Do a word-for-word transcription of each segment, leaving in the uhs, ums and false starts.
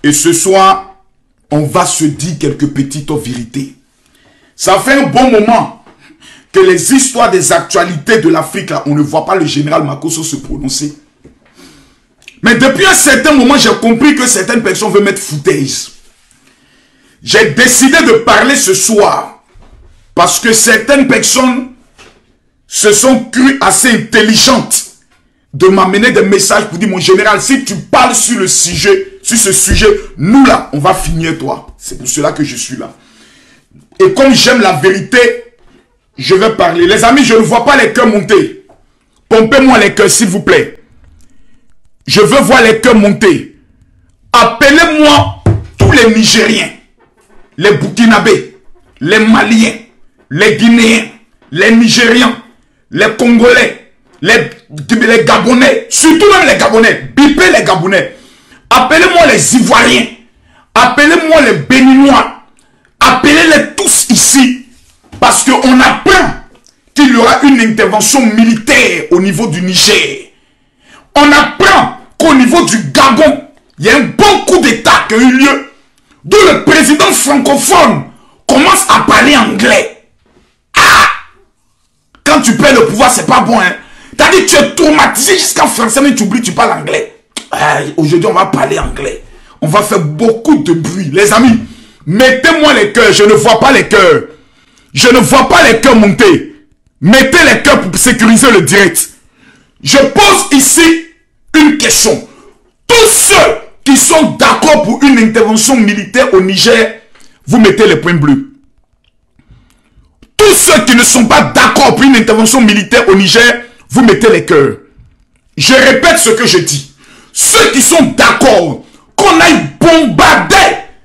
Et ce soir, on va se dire quelques petites vérités. Ça fait un bon moment que les histoires des actualités de l'Afrique, là, on ne voit pas le général Makosso se prononcer. Mais depuis un certain moment, j'ai compris que certaines personnes veulent mettre foutaise. J'ai décidé de parler ce soir parce que certaines personnes se sont crues assez intelligentes de m'amener des messages pour dire, mon général, si tu parles sur le sujet, sur ce sujet, nous là, on va finir toi. C'est pour cela que je suis là. Et comme j'aime la vérité, je vais parler. Les amis, je ne vois pas les cœurs monter. Pompez-moi les cœurs, s'il vous plaît. Je veux voir les cœurs monter. Appelez-moi tous les Nigériens, les Burkinabés, les Maliens, les Guinéens, les Nigérians, les Congolais, les, les Gabonais, surtout même les Gabonais. Bipez les Gabonais. Appelez-moi les Ivoiriens. Appelez-moi les Béninois. Appelez-les tous ici. Parce qu'on apprend qu'il y aura une intervention militaire au niveau du Niger. On apprend qu'au niveau du Gabon, il y a un bon coup d'État qui a eu lieu, d'où le président francophone commence à parler anglais. Ah! Quand tu perds le pouvoir, c'est pas bon, hein. T'as dit que tu es traumatisé jusqu'en français, mais tu oublies, tu parles anglais. Ah, aujourd'hui, on va parler anglais. On va faire beaucoup de bruit. Les amis, mettez-moi les cœurs. Je ne vois pas les cœurs. Je ne vois pas les cœurs monter. Mettez les cœurs pour sécuriser le direct. Je pose ici une question. Tous ceux qui sont d'accord pour une intervention militaire au Niger, vous mettez les points bleus. Tous ceux qui ne sont pas d'accord pour une intervention militaire au Niger, vous mettez les cœurs. Je répète ce que je dis. Ceux qui sont d'accord qu'on aille bombarder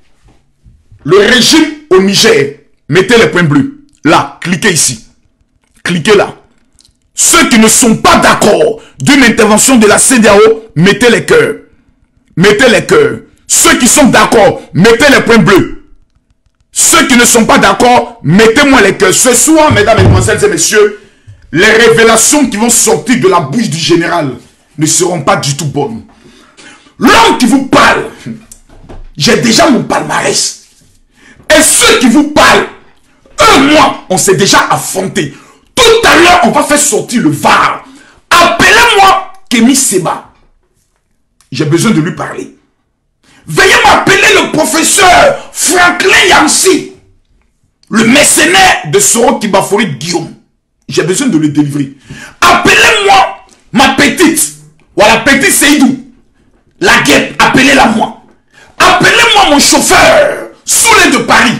le régime au Niger, mettez les points bleus. Là, cliquez ici. Cliquez là. Ceux qui ne sont pas d'accord d'une intervention de la C E D E A O, mettez les cœurs. Mettez les cœurs. Ceux qui sont d'accord, mettez les points bleus. Ceux qui ne sont pas d'accord, mettez-moi les cœurs. Ce soir, mesdames, mesdemoiselles et messieurs, les révélations qui vont sortir de la bouche du général ne seront pas du tout bonnes. L'homme qui vous parle, j'ai déjà mon palmarès. Et ceux qui vous parlent, eux, moi, on s'est déjà affronté. Tout à l'heure, on va faire sortir le V A R. Appelez-moi Kémy Seba. J'ai besoin de lui parler. Veuillez m'appeler le professeur Franklin Yancy, le mercenaire de Soro Kibafori Guillaume. J'ai besoin de le délivrer. Appelez-moi ma petite. Voilà, petite Seydou. La guêpe, appelez-la moi. Appelez-moi mon chauffeur, Soulé de Paris.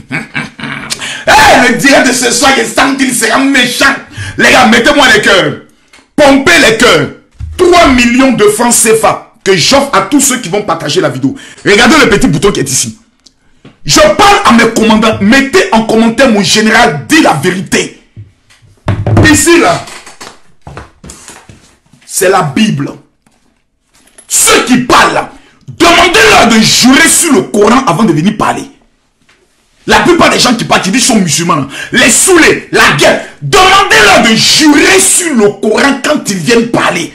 Hey, le direct de ce soir, il sent qu'il sera méchant. Les gars, mettez-moi les cœurs. Pompez les cœurs. trois millions de francs C F A que j'offre à tous ceux qui vont partager la vidéo. Regardez le petit bouton qui est ici. Je parle à mes commandants. Mettez en commentaire, mon général dit la vérité. Ici, là, c'est la Bible. Ceux qui parlent, demandez-leur de jurer sur le Coran avant de venir parler. La plupart des gens qui partent, ils sont musulmans. Les saoulés, la guerre. Demandez-leur de jurer sur le Coran quand ils viennent parler.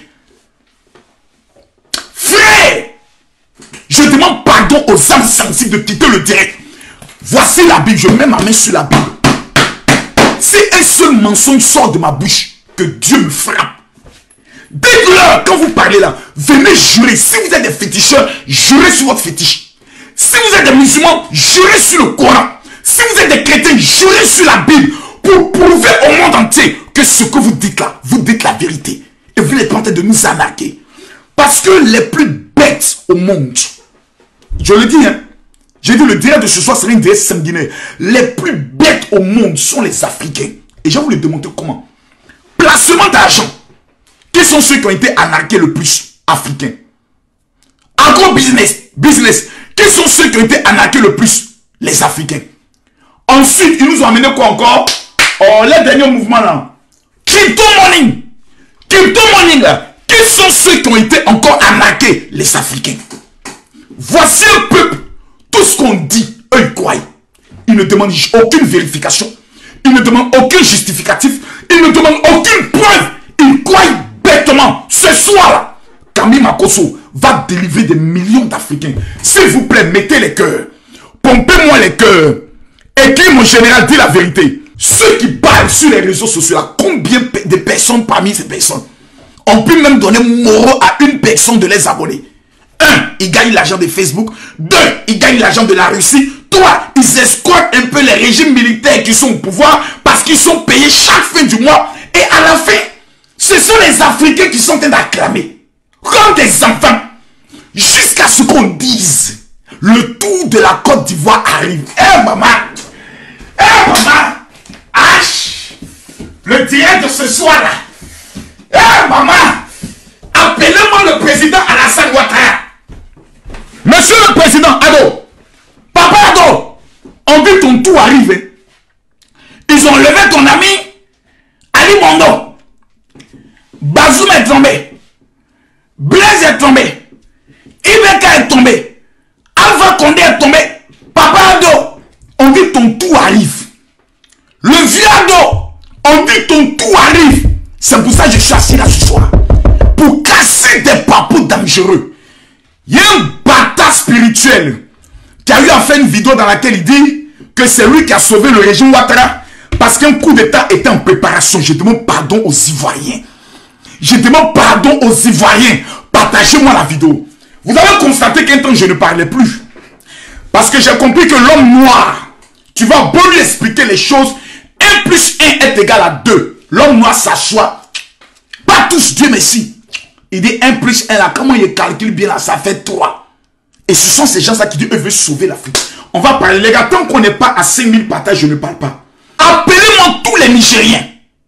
Frère, je demande pardon aux âmes sensibles de quitter le direct. Voici la Bible, je mets ma main sur la Bible. Si un seul mensonge sort de ma bouche, que Dieu me frappe. Dites-leur, quand vous parlez là, venez jurer. Si vous êtes des féticheurs, jurez sur votre fétiche. Si vous êtes des musulmans, jurez sur le Coran. Si vous êtes des chrétiens, jurez sur la Bible pour prouver au monde entier que ce que vous dites là, vous dites la vérité. Et vous n'êtes pas en train de nous arnaquer. Parce que les plus bêtes au monde, je le dis, hein, j'ai dit le direct de ce soir serait une direct sanguinaire. Les plus bêtes au monde sont les Africains. Et je vais vous le démontrer comment. Placement d'argent. Qui sont ceux qui ont été arnaqués le plus? Africains. Agro-business. Business. Qui sont ceux qui ont été arnaqués le plus? Les Africains. Ensuite, ils nous ont amené quoi encore? Oh, les derniers mouvements là. Crypto money. Crypto money là. Qui sont ceux qui ont été encore arnaqués? Les Africains. Voici un peuple. Tout ce qu'on dit, eux ils croient. Ils ne demandent aucune vérification. Ils ne demandent aucun justificatif. Ils ne demandent aucune preuve. Ils croient bêtement. Ce soir là, Kémy Makosso va délivrer des millions d'Africains. S'il vous plaît, mettez les cœurs. Pompez-moi les cœurs. Et qui, mon général, dit la vérité. Ceux qui parlent sur les réseaux sociaux, là, combien de personnes parmi ces personnes ont pu même donner moraux à une personne de les abonner? Un, ils gagnent l'argent de Facebook. Deux, ils gagnent l'argent de la Russie. Trois, ils escortent un peu les régimes militaires qui sont au pouvoir parce qu'ils sont payés chaque fin du mois. Et à la fin, ce sont les Africains qui sont en train d'acclamer comme des enfants jusqu'à ce qu'on dise le tour de la Côte d'Ivoire arrive. Eh hey, maman, eh hey, maman, H, le direct de ce soir là. Eh hey, maman, appelez-moi le président Alassane Ouattara. Monsieur le président Ado, papa Ado, on dit ton tour arrive. Ils ont levé ton ami Ali Mondo. Bazoum est tombé. Blaise est tombé. Ibeka est tombé. Alpha Condé est tombé. Papa Ado, on dit ton tour arrive. Le vieux Ado, on dit ton tour arrive. C'est pour ça que je suis assis là ce soir. Pour casser des papous dangereux. Il y a un bâtard spirituel qui a eu à faire une vidéo dans laquelle il dit que c'est lui qui a sauvé le régime Ouattara parce qu'un coup d'État était en préparation. Je demande pardon aux Ivoiriens. Je demande pardon aux Ivoiriens. Partagez-moi la vidéo. Vous avez constaté qu'un temps je ne parlais plus. Parce que j'ai compris que l'homme noir, tu vas beau lui expliquer les choses, un plus un est égal à deux. L'homme noir s'assoit. Pas tous, Dieu merci. Il dit un plus un là, comment il calcule bien là, ça fait trois. Et ce sont ces gens-là qui disent, eux veulent sauver l'Afrique. On va parler, les gars, tant qu'on n'est pas à cinq mille partages, je ne parle pas. Appelez-moi tous les Nigériens.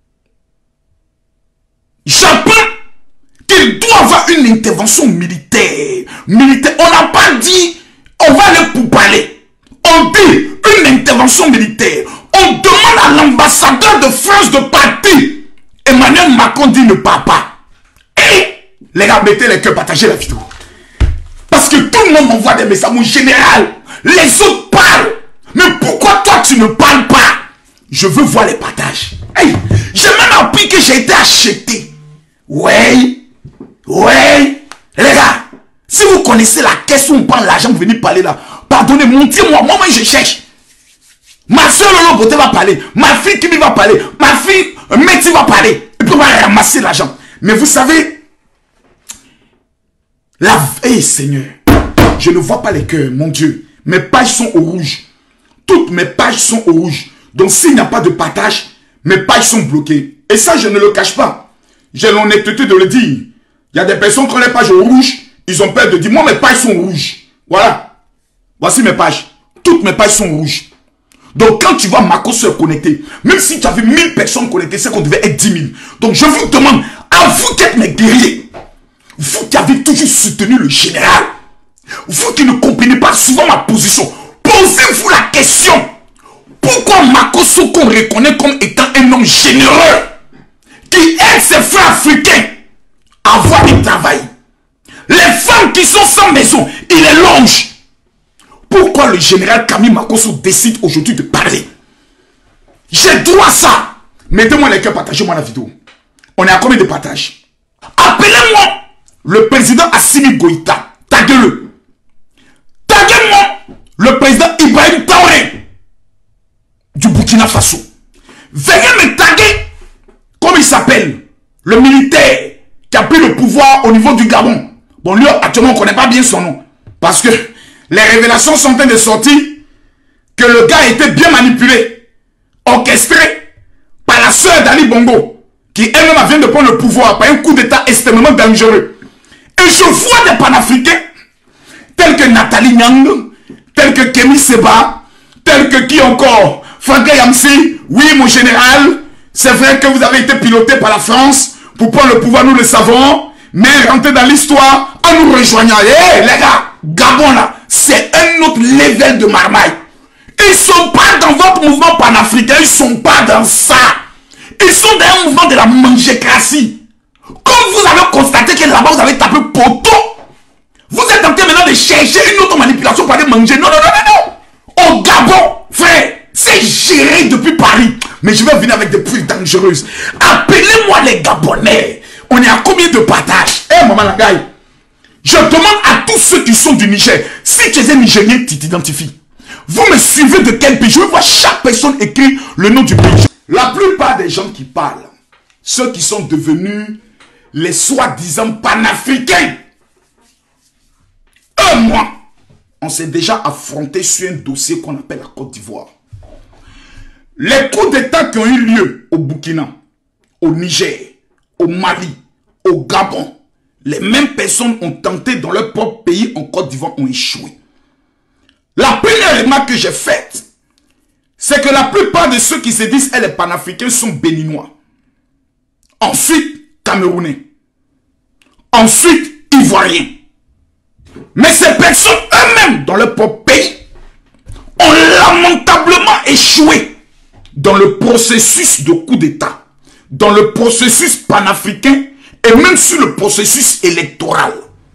J'apprends qu'il doit avoir une intervention militaire. Militaire. On n'a pas dit, on va aller pour parler. On dit une intervention militaire. On demande à l'ambassadeur de France de partir. Emmanuel Macron dit ne part pas. Et les gars, mettez les cœurs, partagez la vidéo. Parce que tout le monde m'envoie des messages. Mon général, les autres parlent. Mais pourquoi toi tu ne parles pas? Je veux voir les partages. Hey, j'ai même appris que j'ai été acheté. Ouais, ouais. Les gars, si vous connaissez la caisse où on prend l'argent, vous venez parler là. Pardonnez, montrez-moi. Moi, moi, je cherche. Ma soeur Lolo Boté va parler. Ma fille Kimi va parler. Ma fille Métis va parler. Et puis on va ramasser l'argent. Mais vous savez, la hey, Seigneur, je ne vois pas les cœurs, mon Dieu. Mes pages sont au rouge. Toutes mes pages sont au rouge. Donc s'il n'y a pas de partage, mes pages sont bloquées. Et ça, je ne le cache pas. J'ai l'honnêteté de le dire. Il y a des personnes qui ont les pages au rouge. Ils ont peur de dire, moi mes pages sont rouges. Voilà. Voici mes pages. Toutes mes pages sont rouges. Donc quand tu vois Marco se connecter, même si tu avais mille personnes connectées, c'est qu'on devait être dix mille. Donc je vous demande, à vous qui êtes mes guerriers, vous qui avez toujours soutenu le général, vous qui ne comprenez pas souvent ma position, posez-vous la question. Pourquoi Marco qu'on reconnaît comme étant un homme généreux, qui aide ses frères africains à avoir du travail? Les femmes qui sont sans maison, il les longe. Pourquoi le général Camille Makosso décide aujourd'hui de parler? J'ai droit à ça. Mettez-moi les cœurs, partagez-moi la vidéo. On est à combien de partages? Appelez-moi le président Assimi Goïta. Taguez-le. Taguez-moi le président Ibrahim Traoré du Burkina Faso. Veuillez me taguer, comme il s'appelle, le militaire qui a pris le pouvoir au niveau du Gabon. Bon, lui, actuellement, on ne connaît pas bien son nom. Parce que les révélations sont en train de sortir que le gars a été bien manipulé, orchestré par la sœur d'Ali Bongo, qui elle-même vient de prendre le pouvoir par un coup d'état extrêmement dangereux. Et je vois des panafricains, tels que Nathalie Nyang, tels que Kémy Seba, tels que qui encore, Franck Yamsi. Oui, mon général, c'est vrai que vous avez été piloté par la France pour prendre le pouvoir, nous le savons, mais rentrez dans l'histoire en nous rejoignant. Hé, hey, les gars, Gabon là, c'est un autre level de marmaille. Ils ne sont pas dans votre mouvement panafricain, ils ne sont pas dans ça. Ils sont dans un mouvement de la mangécratie. Comme vous avez constaté que là-bas vous avez tapé poteau, vous êtes en train maintenant de chercher une autre manipulation pour aller manger. Non, non, non, non, non. Au Gabon, frère, c'est géré depuis Paris. Mais je vais venir avec des pluies dangereuses. Appelez-moi les Gabonais. On est à combien de partages? Eh, hey, maman la gaille. Je demande à tous ceux qui sont du Niger, si tu es un Nigérien, tu t'identifies. Vous me suivez de quel pays? Je veux voir chaque personne écrire le nom du pays. La plupart des gens qui parlent, ceux qui sont devenus les soi-disant panafricains, eux, moi, on s'est déjà affronté sur un dossier qu'on appelle la Côte d'Ivoire. Les coups d'État qui ont eu lieu au Burkina, au Niger, au Mali, au Gabon, les mêmes personnes ont tenté dans leur propre pays en Côte d'Ivoire, ont échoué. La première remarque que j'ai faite, c'est que la plupart de ceux qui se disent les panafricains sont béninois. Ensuite, camerounais. Ensuite, ivoiriens. Mais ces personnes eux-mêmes, dans leur propre pays, ont lamentablement échoué dans le processus de coup d'État, dans le processus panafricain et même sur le processus électoral.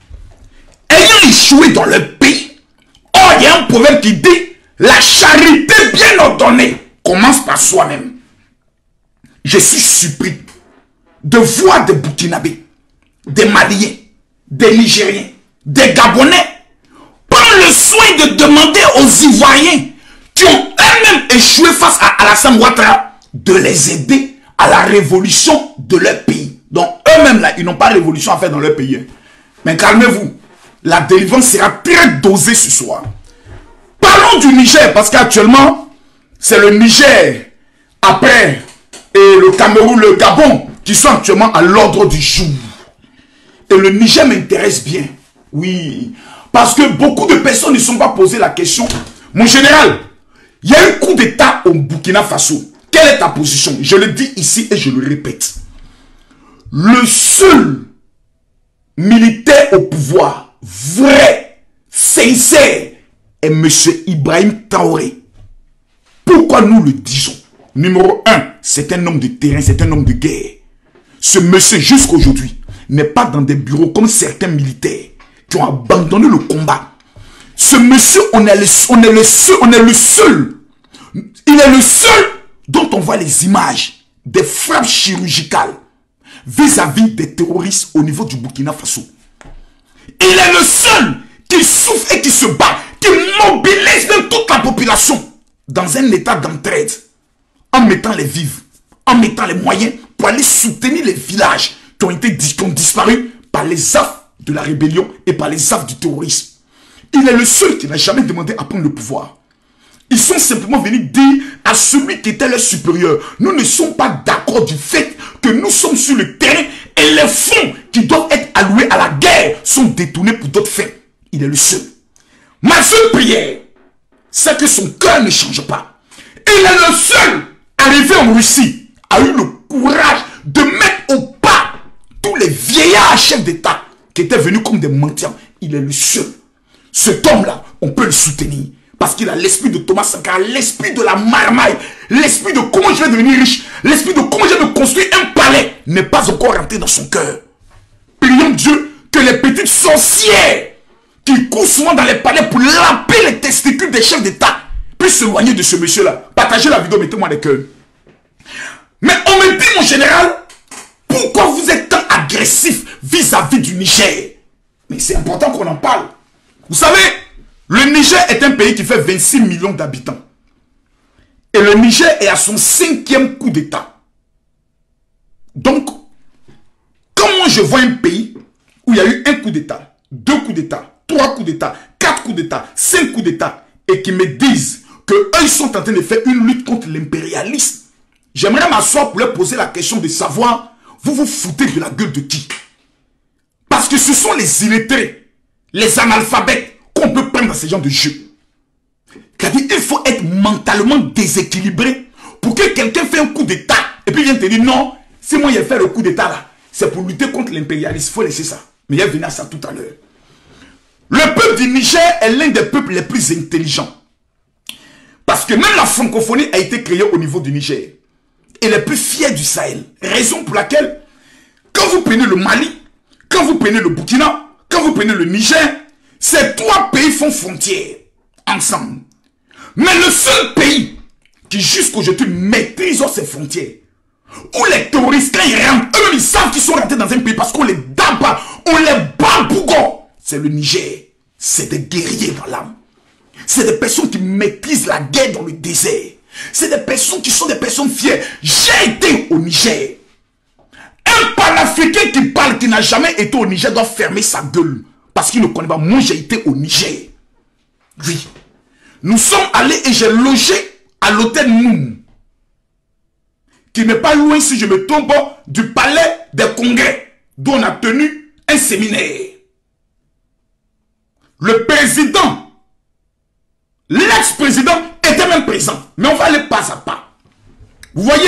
Ayant échoué dans leur pays, oh, il y a un proverbe qui dit la charité bien ordonnée commence par soi-même. Je suis surpris de voir des Burkinabés, des Maliens, des Nigériens, des Gabonais prendre le soin de demander aux Ivoiriens qui ont eux-mêmes échoué face à Alassane Ouattara de les aider à la révolution de leur pays. Donc eux-mêmes là, ils n'ont pas de révolution à faire dans leur pays. Mais calmez-vous, la délivrance sera très dosée ce soir. Parlons du Niger, parce qu'actuellement, c'est le Niger, après, et le Cameroun, le Gabon, qui sont actuellement à l'ordre du jour. Et le Niger m'intéresse bien. Oui, parce que beaucoup de personnes ne sont pas posées la question. Mon général, il y a eu coup d'État au Burkina Faso. Quelle est ta position? Je le dis ici et je le répète. Le seul militaire au pouvoir, vrai, sincère, est M. Ibrahim Traoré. Pourquoi nous le disons? Numéro un, c'est un homme de terrain, c'est un homme de guerre. Ce monsieur, jusqu'aujourd'hui, n'est pas dans des bureaux comme certains militaires qui ont abandonné le combat. Ce monsieur, on est le, on est le seul, on est le seul. Il est le seul dont on voit les images des frappes chirurgicales vis-à-vis des terroristes au niveau du Burkina Faso. Il est le seul qui souffre et qui se bat, qui mobilise de toute la population dans un état d'entraide, en mettant les vivres, en mettant les moyens pour aller soutenir les villages qui ont été qui ont disparu par les affres de la rébellion et par les affres du terrorisme. Il est le seul qui n'a jamais demandé à prendre le pouvoir. Ils sont simplement venus dire à celui qui était leur supérieur, nous ne sommes pas d'accord du fait que nous sommes sur le terrain et les fonds qui doivent être alloués à la guerre sont détournés pour d'autres fins. Il est le seul. Ma seule prière, c'est que son cœur ne change pas. Il est le seul arrivé en Russie, a eu le courage de mettre au pas tous les vieillards chefs d'État qui étaient venus comme des mendiants. Il est le seul. Cet homme-là, on peut le soutenir. Parce qu'il a l'esprit de Thomas Sankara, l'esprit de la marmaille, l'esprit de comment je vais devenir riche, l'esprit de comment je vais me construire un palais n'est pas encore rentré dans son cœur. Prions Dieu que les petites sorcières qui courent souvent dans les palais pour laper les testicules des chefs d'État puissent s'éloigner de ce monsieur-là. Partagez la vidéo, mettez-moi des cœurs. Mais on me dit, mon général, pourquoi vous êtes tant agressif vis-à-vis du Niger? Mais c'est important qu'on en parle. Vous savez, le Niger est un pays qui fait vingt-six millions d'habitants. Et le Niger est à son cinquième coup d'État. Donc, comment je vois un pays où il y a eu un coup d'État, deux coups d'État, trois coups d'État, quatre coups d'État, cinq coups d'État, et qui me disent qu'eux, ils sont en train de faire une lutte contre l'impérialisme. J'aimerais m'asseoir pour leur poser la question de savoir, vous vous foutez de la gueule de qui? Parce que ce sont les illettrés, les analphabètes, qu'on peut prendre dans ce genre de jeu. C'est-à-dire, il faut être mentalement déséquilibré pour que quelqu'un fait un coup d'État et puis vienne te dire non, si moi j'ai fait le coup d'État là, c'est pour lutter contre l'impérialisme. Il faut laisser ça. Mais il va venir à ça tout à l'heure. Le peuple du Niger est l'un des peuples les plus intelligents. Parce que même la francophonie a été créée au niveau du Niger. Et les plus fiers du Sahel. Raison pour laquelle, quand vous prenez le Mali, quand vous prenez le Burkina, quand vous prenez le Niger, ces trois pays font frontière ensemble. Mais le seul pays qui jusqu'aujourd'hui maîtrise ses frontières, où les terroristes, quand ils rentrent, eux ils savent qu'ils sont rentrés dans un pays parce qu'on les bat pas, on les bat bougon. c'est le Niger. C'est des guerriers dans l'âme. C'est des personnes qui maîtrisent la guerre dans le désert. C'est des personnes qui sont des personnes fières. J'ai été au Niger. Un panafricain qui parle, qui n'a jamais été au Niger, doit fermer sa gueule. Parce qu'il ne connaît pas. Moi, j'ai été au Niger. Oui. Nous sommes allés et j'ai logé à l'hôtel Noum, qui n'est pas loin, si je me trompe, du palais des congrès, dont on a tenu un séminaire. Le président, l'ex-président était même présent. Mais on va aller pas à pas. Vous voyez,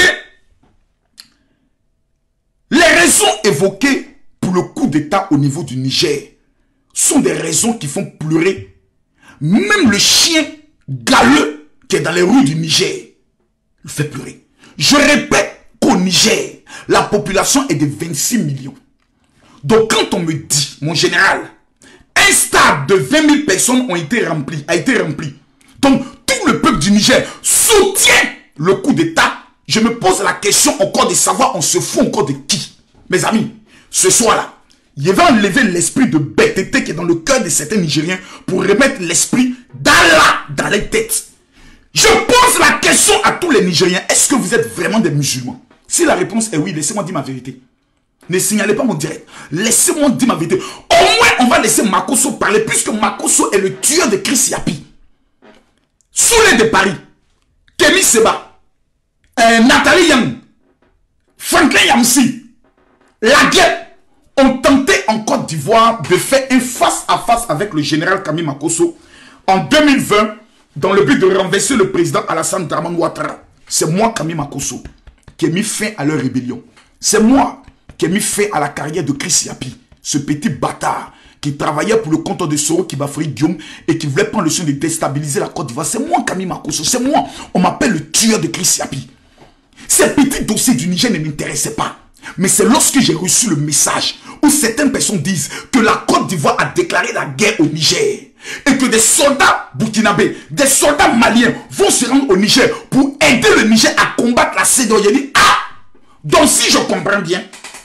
les raisons évoquées pour le coup d'État au niveau du Niger sont des raisons qui font pleurer même le chien galeux qui est dans les rues du Niger. Il fait pleurer. Je répète qu'au Niger, la population est de vingt-six millions. Donc quand on me dit, mon général, un stade de vingt mille personnes ont été remplis, a été rempli. Donc tout le peuple du Niger soutient le coup d'État. Je me pose la question encore de savoir on se fout encore de qui. Mes amis, ce soir-là, il va enlever l'esprit de bêteté qui est dans le cœur de certains Nigériens pour remettre l'esprit d'Allah dans les têtes. Je pose la question à tous les Nigériens. Est-ce que vous êtes vraiment des musulmans? Si la réponse est oui, laissez-moi dire ma vérité. Ne signalez pas mon direct. Laissez-moi dire ma vérité. Au moins, on va laisser Makosso parler, puisque Makosso est le tueur de Chris Yapi. Soulé de Paris, Kémy Seba, euh, Nathalie Yang, Franklin Yamsi, la guerre ont tenté en Côte d'Ivoire de faire un face-à-face avec le général Kami Makosso en deux mille vingt dans le but de renverser le président Alassane Dramane Ouattara. C'est moi, Kami Makosso, qui ai mis fin à leur rébellion. C'est moi qui ai mis fin à la carrière de Chris Yapi, ce petit bâtard qui travaillait pour le compte de Soro Kibafri Guillaume et qui voulait prendre le soin de déstabiliser la Côte d'Ivoire. C'est moi, Kami Makosso, c'est moi. On m'appelle le tueur de Chris Yapi. Ces petits dossiers du Niger ne m'intéressaient pas. Mais c'est lorsque j'ai reçu le message où certaines personnes disent que la Côte d'Ivoire a déclaré la guerre au Niger et que des soldats burkinabés, des soldats maliens vont se rendre au Niger pour aider le Niger à combattre la C E D E A O. J'ai dit, ah, donc si je comprends bien,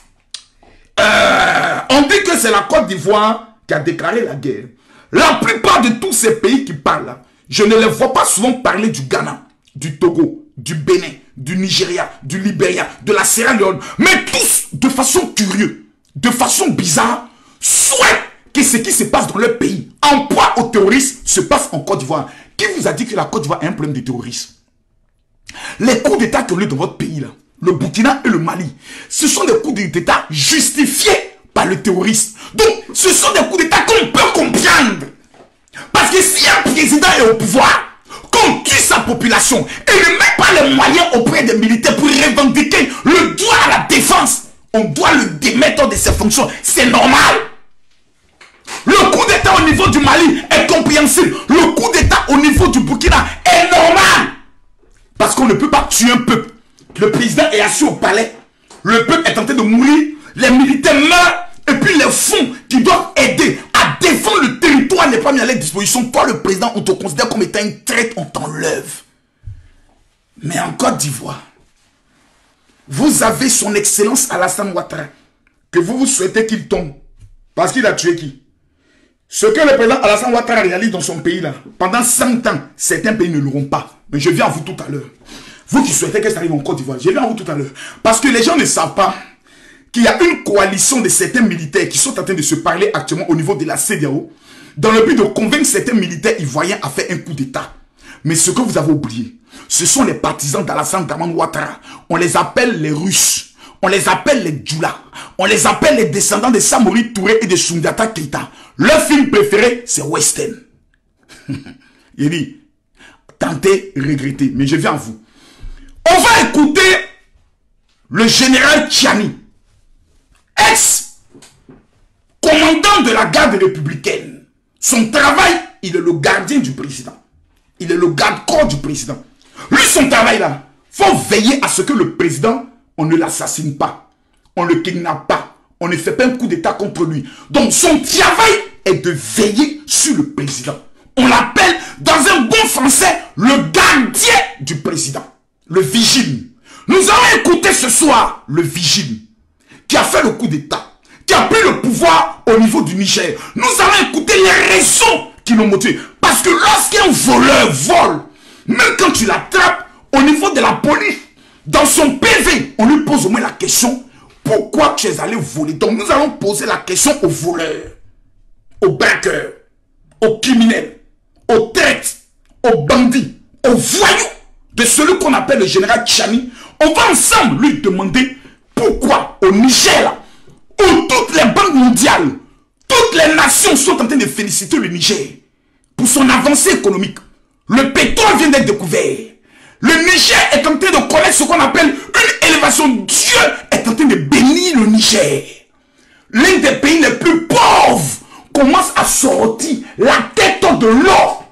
euh, on dit que c'est la Côte d'Ivoire qui a déclaré la guerre. La plupart de tous ces pays qui parlent là, je ne les vois pas souvent parler du Ghana, du Togo, du Bénin, du Nigeria, du Libéria, de la Sierra Leone, mais tous de façon curieuse, de façon bizarre, souhaitent que ce qui se passe dans leur pays, en proie au terrorisme, se passe en Côte d'Ivoire. Qui vous a dit que la Côte d'Ivoire a un problème de terrorisme? Les coups d'État qui ont lieu dans votre pays, là, le Burkina et le Mali, ce sont des coups d'État justifiés par le terrorisme. Donc, ce sont des coups d'État qu'on peut comprendre. Parce que si un président est au pouvoir, qu'on tue sa population et ne met pas les moyens auprès des militaires pour revendiquer le droit à la défense, on doit le démettre de ses fonctions. C'est normal. Le coup d'État au niveau du Mali est compréhensible. Le coup d'État au niveau du Burkina est normal. Parce qu'on ne peut pas tuer un peuple. Le président est assis au palais. Le peuple est en train de mourir. Les militaires meurent. Et puis les fonds qui doivent aider à défendre le territoire n'est pas mis à leur disposition. Toi, le président, on te considère comme étant une traite, on t'enlève. Mais en Côte d'Ivoire, vous avez son excellence Alassane Ouattara, que vous vous souhaitez qu'il tombe. Parce qu'il a tué qui? Ce que le président Alassane Ouattara réalise dans son pays là, pendant cent ans, certains pays ne l'auront pas. Mais je viens à vous tout à l'heure. Vous qui souhaitez que ça arrive en Côte d'Ivoire, je viens à vous tout à l'heure. Parce que les gens ne savent pas qu'il y a une coalition de certains militaires qui sont en train de se parler actuellement au niveau de la C E D E A O, dans le but de convaincre certains militaires ivoiriens à faire un coup d'État. Mais ce que vous avez oublié, ce sont les partisans d'Alassane Dramane Ouattara. On les appelle les Russes, on les appelle les Djoula, on les appelle les descendants de Samori Touré et de Soundiata Keita. Leur film préféré, c'est Western. Il dit, tentez, regrettez, mais je viens à vous. On va écouter le général Tchani, ex-commandant de la garde républicaine. Son travail, il est le gardien du président. Il est le garde-corps du président. Lui, son travail là, il faut veiller à ce que le président, on ne l'assassine pas. On ne le kidnappe pas. On ne fait pas un coup d'État contre lui. Donc son travail est de veiller sur le président. On l'appelle, dans un bon français, le gardien du président. Le vigile. Nous allons écouter ce soir le vigile qui a fait le coup d'État, qui a pris le pouvoir au niveau du Niger. Nous allons écouter les raisons qui l'ont motivé. Parce que lorsqu'un voleur vole, même quand tu l'attrapes, au niveau de la police, dans son P V, on lui pose au moins la question, pourquoi tu es allé voler? Donc nous allons poser la question aux voleurs, aux braqueurs, aux criminels, aux traites, aux bandits, aux voyous de celui qu'on appelle le général Tchani. On va ensemble lui demander pourquoi au Niger, où toutes les banques mondiales, toutes les nations sont en train de féliciter le Niger pour son avancée économique. Le pétrole vient d'être découvert. Le Niger est en train de connaître ce qu'on appelle une élévation. Dieu est en train de bénir le Niger. L'un des pays les plus pauvres commence à sortir la tête de l'or.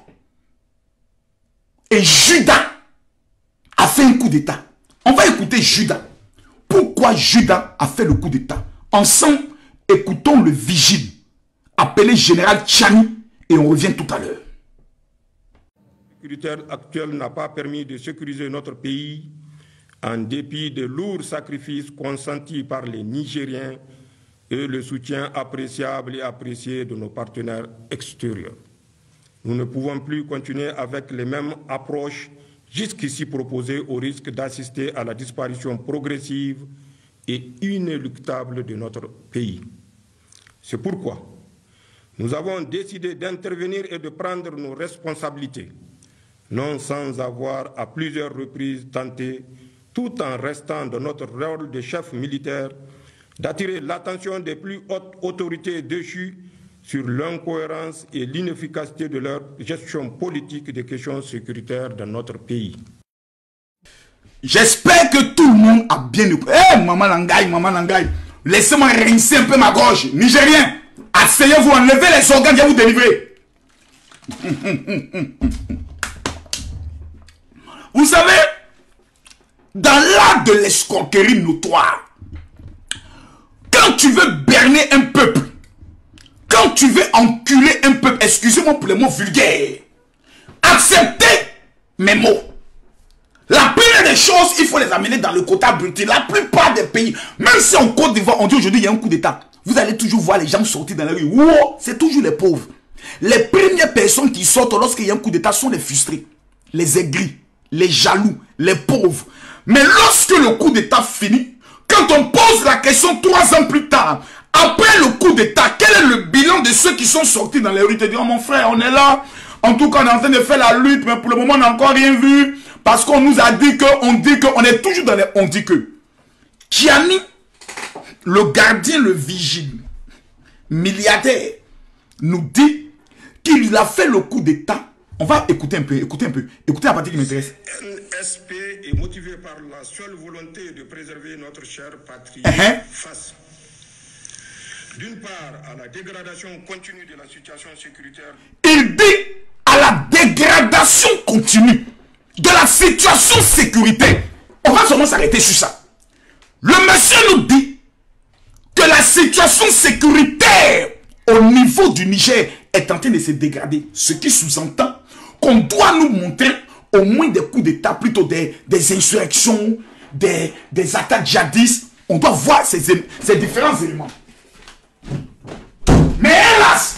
Et Judas a fait un coup d'état. On va écouter Judas. Pourquoi Judas a fait le coup d'état? Ensemble, écoutons le vigile appelé général Tchani et on revient tout à l'heure. La sécurité actuelle n'a pas permis de sécuriser notre pays en dépit des lourds sacrifices consentis par les Nigériens et le soutien appréciable et apprécié de nos partenaires extérieurs. Nous ne pouvons plus continuer avec les mêmes approches jusqu'ici proposées au risque d'assister à la disparition progressive et inéluctable de notre pays. C'est pourquoi nous avons décidé d'intervenir et de prendre nos responsabilités, non sans avoir à plusieurs reprises tenté, tout en restant dans notre rôle de chef militaire, d'attirer l'attention des plus hautes autorités déchues sur l'incohérence et l'inefficacité de leur gestion politique des questions sécuritaires dans notre pays. J'espère que tout le monde a bien écouté. Eh, hey, maman Langaï, maman Langaï, laissez-moi rincer un peu ma gorge. Nigérien, asseyez-vous, enlevez les organes, je vais vous délivrer. Vous savez, dans l'art de l'escroquerie notoire, quand tu veux berner un peuple, quand tu veux enculer un peuple, excusez-moi pour les mots vulgaires, acceptez mes mots. La première des choses, il faut les amener dans le quota brut. La plupart des pays, même si en Côte d'Ivoire, on dit aujourd'hui il y a un coup d'État, vous allez toujours voir les gens sortir dans la rue. Wow, c'est toujours les pauvres. Les premières personnes qui sortent lorsqu'il y a un coup d'État sont les frustrés, les aigris, les jaloux, les pauvres. Mais lorsque le coup d'État finit, quand on pose la question trois ans plus tard, après le coup d'État, quel est le bilan de ceux qui sont sortis dans les rues? Te diront, mon frère, on est là. En tout cas, on est en train de faire la lutte, mais pour le moment, on n'a encore rien vu. Parce qu'on nous a dit que, on dit que, on est toujours dans les, on dit que. Tchani, le gardien, le vigile, milliardaire, nous dit qu'il a fait le coup d'État. On va écouter un peu, écouter un peu, écouter la partie qui m'intéresse. N S P est motivé par la seule volonté de préserver notre chère patrie uh-huh. face, d'une part, à la dégradation continue de la situation sécuritaire. Il dit à la dégradation continue de la situation sécuritaire. On va seulement s'arrêter sur ça. Le monsieur nous dit que la situation sécuritaire au niveau du Niger est en train de se dégrader. Ce qui sous-entend qu'on doit nous montrer au moins des coups d'État, plutôt des, des insurrections, des, des attaques djihadistes. On doit voir ces, ces différents éléments. Mais hélas,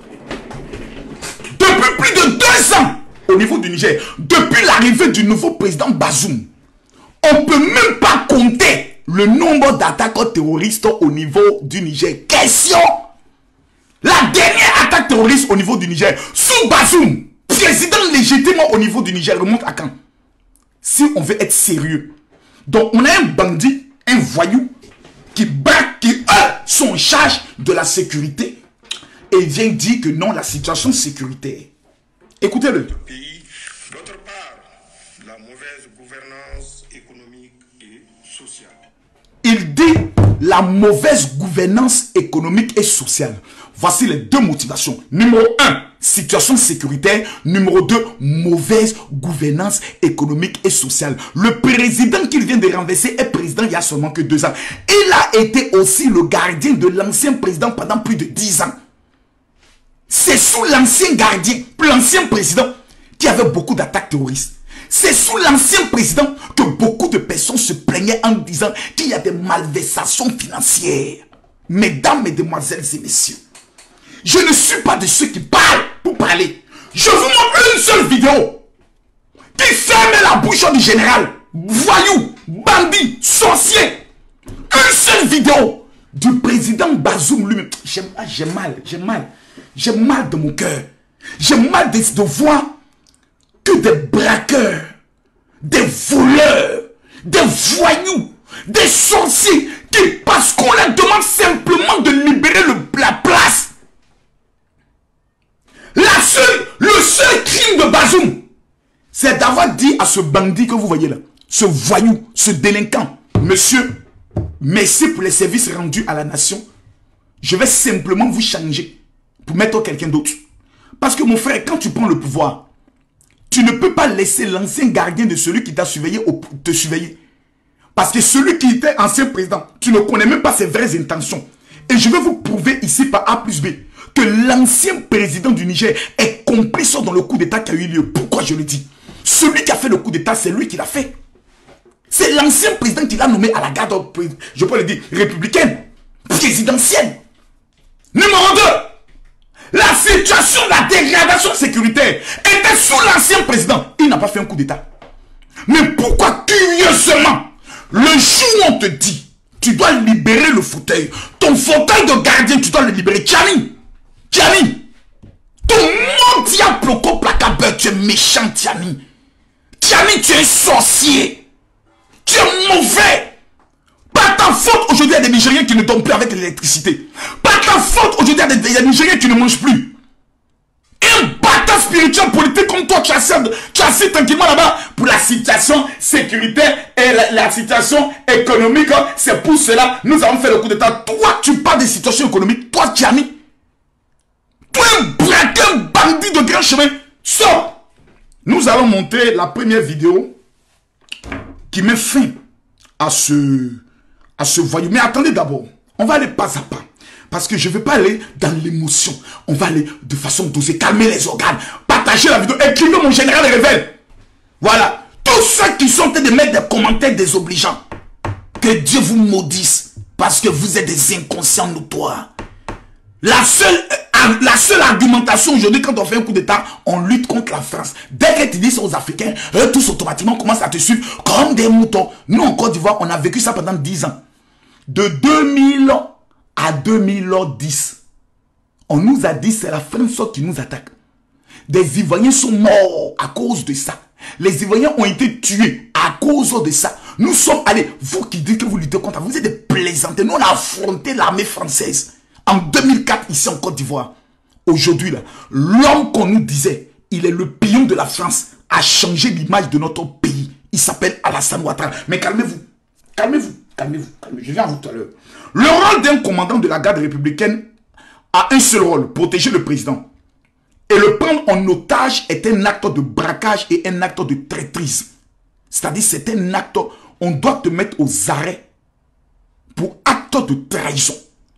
depuis plus de deux ans, au niveau du Niger, depuis l'arrivée du nouveau président Bazoum, on ne peut même pas compter le nombre d'attaques terroristes au niveau du Niger. Question. La dernière attaque terroriste au niveau du Niger, sous Bazoum, président légitime au niveau du Niger, remonte à quand? Si on veut être sérieux. Donc on a un bandit, un voyou, qui braque, qui eux sont en charge de la sécurité. Et il vient dire que non, la situation sécuritaire. Écoutez-le. D'autre part, la mauvaise gouvernance économique et sociale. Il dit la mauvaise gouvernance économique et sociale. Voici les deux motivations. Numéro un, situation sécuritaire. Numéro deux, mauvaise gouvernance économique et sociale. Le président qu'il vient de renverser est président il y a seulement que deux ans. Il a été aussi le gardien de l'ancien président pendant plus de dix ans. C'est sous l'ancien gardien, l'ancien président, qui avait beaucoup d'attaques terroristes. C'est sous l'ancien président que beaucoup de personnes se plaignaient en disant qu'il y a des malversations financières. mesdames, mesdemoiselles et messieurs, je ne suis pas de ceux qui parlent pour parler. Je vous montre une seule vidéo qui ferme la bouche du général, voyou, bandit, sorcier. Une seule vidéo du président Bazoum lui-même. J'ai mal, j'ai mal, j'ai mal de mon cœur. J'ai mal de, de voir que des braqueurs, des voleurs, des voyous, des sorciers qui, parce qu'on leur demande simplement de libérer le, la place. La seule, le seul crime de Bazoum, c'est d'avoir dit à ce bandit que vous voyez là, ce voyou, ce délinquant, monsieur, merci pour les services rendus à la nation. Je vais simplement vous changer pour mettre quelqu'un d'autre. Parce que mon frère, quand tu prends le pouvoir, tu ne peux pas laisser l'ancien gardien de celui qui t'a surveillé te surveiller. Parce que celui qui était ancien président, tu ne connais même pas ses vraies intentions. Et je vais vous prouver ici par A plus B que l'ancien président du Niger est complice dans le coup d'état qui a eu lieu. Pourquoi je le dis? Celui qui a fait le coup d'état, c'est lui qui l'a fait. C'est l'ancien président qui l'a nommé à la garde, je peux le dire, républicaine, présidentielle. Numéro deux, la situation, la dégradation sécuritaire était sous l'ancien président. Il n'a pas fait un coup d'état. Mais pourquoi, curieusement, le jour où on te dit, tu dois libérer le fauteuil, ton fauteuil de gardien, tu dois le libérer. Tiani, Tiani, ton nom diabloco placabeur, tu es méchant, Tiani. Tiani, tu es un sorcier. Tu es mauvais. Pas ta faute aujourd'hui, il y a des Nigériens qui ne tombent plus avec l'électricité. Pas ta faute aujourd'hui, il y a des Nigériens qui ne mangent plus. Un bâtard spirituel politique comme toi, tu as assis tranquillement là-bas pour la situation sécuritaire et la, la situation économique. C'est pour cela nous avons fait le coup d'état. Toi, tu parles des situations économiques. Toi, Tiani. Toi, un braqueur, un bandit de grand chemin. Sors. Nous allons monter la première vidéo qui met fin à ce, à ce voyou. Mais attendez d'abord. On va aller pas à pas. Parce que je ne vais pas aller dans l'émotion. On va aller de façon dosée. Calmer les organes. Partager la vidéo. Écrivez mon général révèle. Voilà. Tous ceux qui sont en train de mettre des commentaires désobligeants. Que Dieu vous maudisse. Parce que vous êtes des inconscients notoires. La seule, euh, la seule argumentation aujourd'hui, quand on fait un coup d'état, on lutte contre la France. Dès que tu dis ça aux Africains, eux tous automatiquement commencent à te suivre comme des moutons. Nous, en Côte d'Ivoire, on a vécu ça pendant dix ans. De deux mille à deux mille dix, on nous a dit c'est la France qui nous attaque. Des Ivoiriens sont morts à cause de ça. Les Ivoiriens ont été tués à cause de ça. Nous sommes allés, vous qui dites que vous luttez contre, vous êtes des plaisantins. Nous on a affronté l'armée française en deux mille quatre ici en Côte d'Ivoire. Aujourd'hui, l'homme qu'on nous disait, il est le pion de la France, a changé l'image de notre pays. Il s'appelle Alassane Ouattara. Mais calmez-vous, calmez-vous, calmez-vous, calmez-vous. Je viens à vous tout à l'heure. Le rôle d'un commandant de la garde républicaine a un seul rôle, protéger le président. Et le prendre en otage est un acte de braquage et un acte de traîtrise. C'est-à-dire c'est un acte, on doit te mettre aux arrêts pour acte de trahison.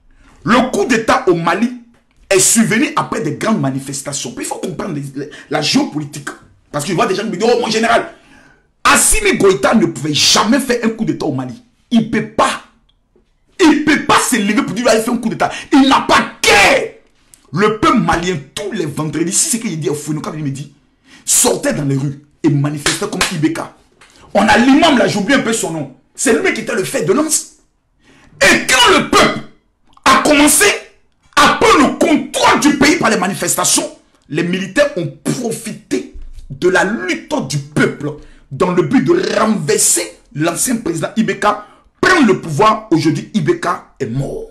Le coup d'état au Mali est survenu après des grandes manifestations. Puis il faut comprendre les, les, la géopolitique. Parce que je vois des gens qui me disent, oh mon général, Assimi Goïta ne pouvait jamais faire un coup d'état au Mali. Il ne peut pas. Il ne peut pas se lever pour dire qu'il va faire un coup d'état. Il n'a pas qu'à. Le peuple malien, tous les vendredis, si c'est ce qu'il dit au Founou, quand il me dit, sortait dans les rues et manifestait comme Ibeka. On a l'imam là, j'oublie un peu son nom. C'est lui qui était le fait de lance. Et quand le peuple a commencé à prendre le contrôle du pays par les manifestations, les militaires ont profité de la lutte du peuple dans le but de renverser l'ancien président Ibeka, prendre le pouvoir. Aujourd'hui, Ibeka est mort.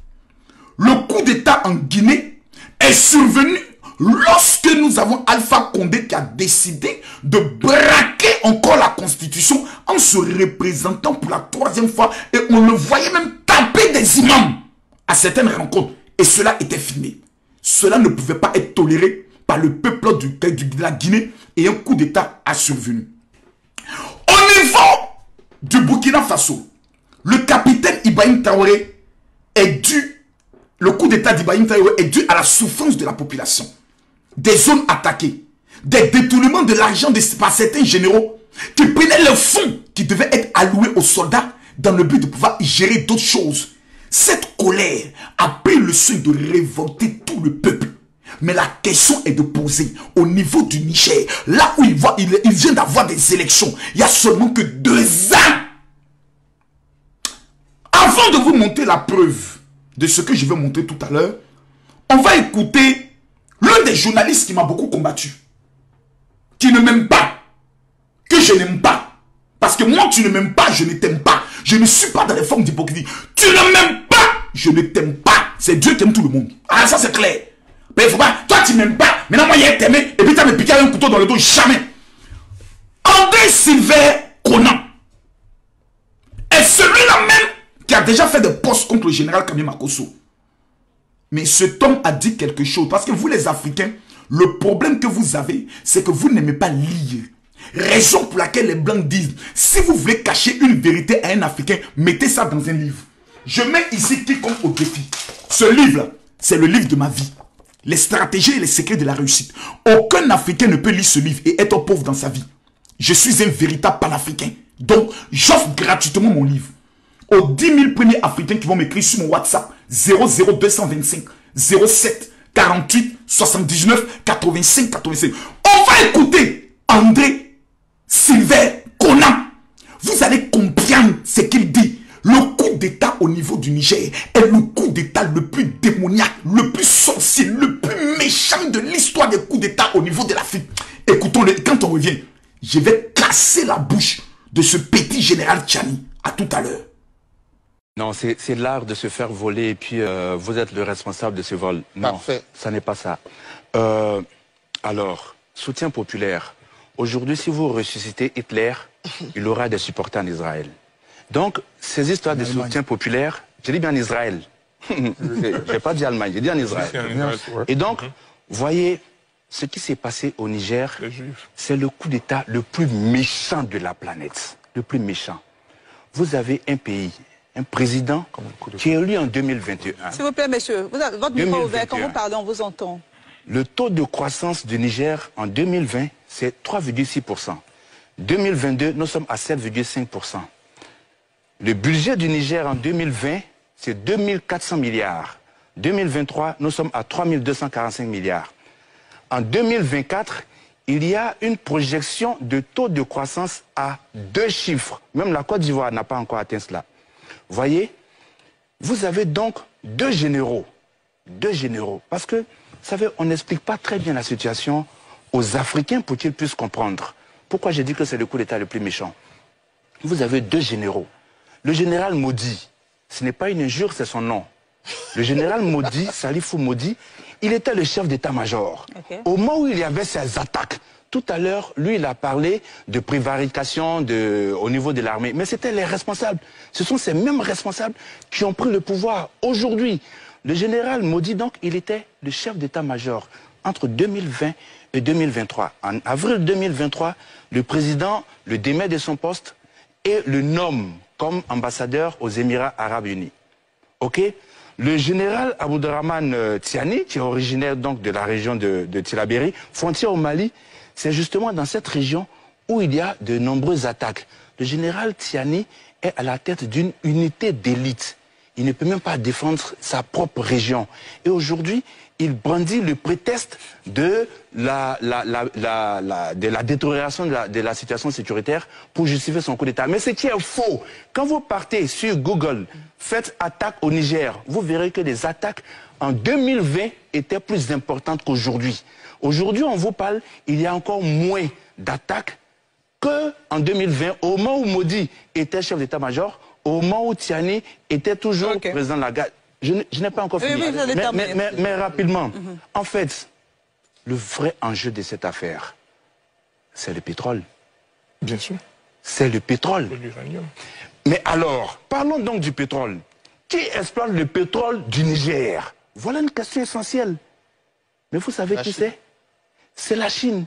Le coup d'état en Guinée est survenu lorsque nous avons Alpha Condé qui a décidé de braquer encore la constitution en se représentant pour la troisième fois, et on le voyait même taper des imams à certaines rencontres, et cela était filmé. Cela ne pouvait pas être toléré par le peuple du, de la Guinée, et un coup d'état a survenu. Au niveau du Burkina Faso, le capitaine Ibrahim Traoré est dû Le coup d'état d'Ibrahim Traoré est dû à la souffrance de la population. Des zones attaquées, des détournements de l'argent par certains généraux qui prenaient le fonds qui devait être alloué aux soldats dans le but de pouvoir gérer d'autres choses. Cette colère a pris le soin de révolter tout le peuple. Mais la question est de poser au niveau du Niger, là où il, voit, il, il vient d'avoir des élections, il n'y a seulement que deux ans. Avant de vous montrer la preuve de ce que je vais montrer tout à l'heure, on va écouter l'un des journalistes qui m'a beaucoup combattu, qui ne m'aime pas, que je n'aime pas. Parce que moi, tu ne m'aimes pas, je ne t'aime pas. Je ne suis pas dans les formes d'hypocrisie. Tu ne m'aimes pas, je ne t'aime pas. C'est Dieu qui aime tout le monde. Ah, ça c'est clair. Mais il faut pas, toi tu m'aimes pas, maintenant moi j'ai t'aimé, et puis tu as me piqué un couteau dans le dos, jamais. André Sylvain Conan est celui-là même qui a déjà fait des postes contre le général Kamé Makosso. Mais cet homme a dit quelque chose, parce que vous les Africains, le problème que vous avez, c'est que vous n'aimez pas lire. Raison pour laquelle les Blancs disent, si vous voulez cacher une vérité à un Africain, mettez ça dans un livre. Je mets ici quiconque au défi. Ce livre-là, c'est le livre de ma vie. Les stratégies et les secrets de la réussite. Aucun Africain ne peut lire ce livre et être pauvre dans sa vie. Je suis un véritable panafricain. Donc, j'offre gratuitement mon livre. Aux dix mille premiers Africains qui vont m'écrire sur mon WhatsApp zéro zéro deux cent vingt-cinq zéro sept quarante-huit soixante-dix-neuf quatre-vingt-cinq quatre-vingt-cinq. On va écouter André Sylvain Conan. Vous allez comprendre ce qu'il dit. Le coup d'État au niveau du Niger est le coup d'État le plus démoniaque, le plus sorcier, le plus méchant de l'histoire des coups d'État au niveau de l'Afrique. Écoutons-le, quand on revient, je vais casser la bouche de ce petit général Tchani. À tout à l'heure. Non, c'est l'art de se faire voler et puis euh, vous êtes le responsable de ce vol. Non, Parfait. Ça n'est pas ça. Euh, alors, soutien populaire. Aujourd'hui, si vous ressuscitez Hitler, il aura des supporters en Israël. Donc, ces histoires de soutien populaire, je dis bien en Israël. Je n'ai pas dit Allemagne, j'ai dit en Israël. Et donc, voyez, ce qui s'est passé au Niger, c'est le coup d'État le plus méchant de la planète. Le plus méchant. Vous avez un pays, un président qui est élu en deux mille vingt et un. S'il vous plaît, monsieur, vous avez, votre micro ouvert, quand vous parlez, on vous entend. Le taux de croissance du Niger en deux mille vingt, c'est trois virgule six pour cent. deux mille vingt-deux, nous sommes à sept virgule cinq pour cent. Le budget du Niger en deux mille vingt, c'est deux mille quatre cents milliards. deux mille vingt-trois, nous sommes à trois mille deux cent quarante-cinq milliards. En deux mille vingt-quatre, il y a une projection de taux de croissance à deux chiffres. Même la Côte d'Ivoire n'a pas encore atteint cela. Voyez, vous avez donc deux généraux. Deux généraux. Parce que, vous savez, on n'explique pas très bien la situation aux Africains pour qu'ils puissent comprendre. Pourquoi j'ai dit que c'est le coup d'État le plus méchant? Vous avez deux généraux. Le général Modi, ce n'est pas une injure, c'est son nom. Le général Modi, Salifou Modi, il était le chef d'état-major. Okay. Au moment où il y avait ces attaques, tout à l'heure, lui, il a parlé de prévarication de, au niveau de l'armée. Mais c'était les responsables. Ce sont ces mêmes responsables qui ont pris le pouvoir. Aujourd'hui, le général Modi, donc, il était le chef d'état-major entre deux mille vingt et deux mille vingt-trois. En avril deux mille vingt-trois, le président le démet de son poste et le nomme comme ambassadeur aux Émirats Arabes Unis. Ok? Le général Aboudraman euh, Tiani, qui est originaire donc de la région de, de Tillabéri, frontière au Mali, c'est justement dans cette région où il y a de nombreuses attaques. Le général Tiani est à la tête d'une unité d'élite. Il ne peut même pas défendre sa propre région. Et aujourd'hui, il brandit le prétexte de la, la, la, la, la, de la détérioration de la, de la situation sécuritaire pour justifier son coup d'État. Mais ce qui est faux, quand vous partez sur Google, faites attaque au Niger, vous verrez que les attaques en deux mille vingt étaient plus importantes qu'aujourd'hui. Aujourd'hui, on vous parle, il y a encore moins d'attaques qu'en deux mille vingt, au moment où Modi était chef d'état-major, au moment où Tiani était toujours okay. président de la garde. Je n'ai pas encore fini. Oui, oui, mais, mais, mais, mais rapidement, mm-hmm. en fait, le vrai enjeu de cette affaire, c'est le pétrole. Bien sûr. C'est le pétrole. Mais alors, parlons donc du pétrole. Qui exploite le pétrole du Niger? Voilà une question essentielle. Mais vous savez la qui c'est? C'est la Chine.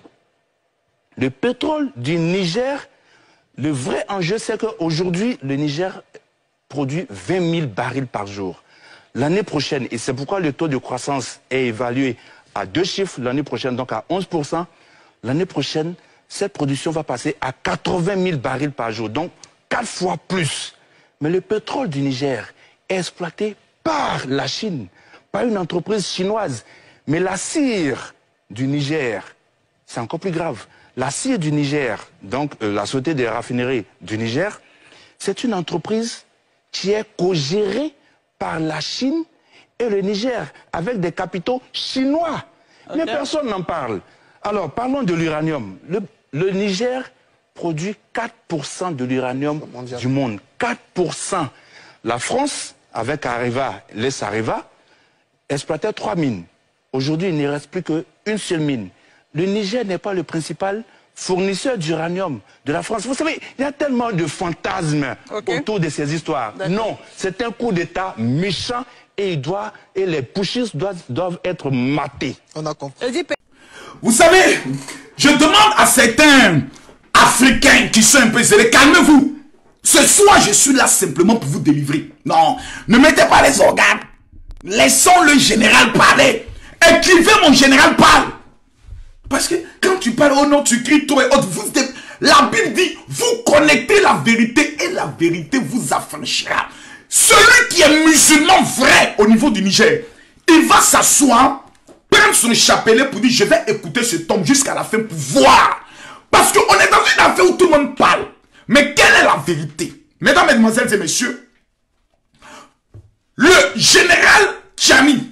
Le pétrole du Niger, le vrai enjeu, c'est qu'aujourd'hui, le Niger produit vingt mille barils par jour. L'année prochaine, et c'est pourquoi le taux de croissance est évalué à deux chiffres, l'année prochaine, donc à onze pour cent, l'année prochaine, cette production va passer à quatre-vingt mille barils par jour, donc quatre fois plus. Mais le pétrole du Niger, est exploité par la Chine, par une entreprise chinoise. Mais la cire du Niger, c'est encore plus grave. La cire du Niger, donc euh, la Société des raffineries du Niger, c'est une entreprise qui est co-gérée par la Chine et le Niger, avec des capitaux chinois. Okay. Mais personne n'en parle. Alors, parlons de l'uranium. Le, le Niger produit quatre pour cent de l'uranium du monde. quatre pour cent. La France, avec Areva, l'E S Areva, exploitait trois mines. Aujourd'hui, il ne reste plus qu'une seule mine. Le Niger n'est pas le principal fournisseur d'uranium de la France. Vous savez, il y a tellement de fantasmes okay. autour de ces histoires. Non, c'est un coup d'État méchant et, il doit, et les pushistes doivent, doivent être matés. On a compris. Vous savez, je demande à certains Africains qui sont un peu zélés, calmez-vous. Ce soir, je suis là simplement pour vous délivrer. Non, ne mettez pas les organes. Laissons le général parler. Écrivez mon général parle. Parce que quand tu parles au nom, tu cries tout et autres. Vous, la Bible dit, vous connectez la vérité et la vérité vous affranchira. Celui qui est musulman vrai au niveau du Niger, il va s'asseoir, prendre son chapelet pour dire, je vais écouter cet homme jusqu'à la fin pour voir. Parce qu'on est dans une affaire où tout le monde parle. Mais quelle est la vérité? Mesdames, mesdemoiselles et messieurs, le général Tchani,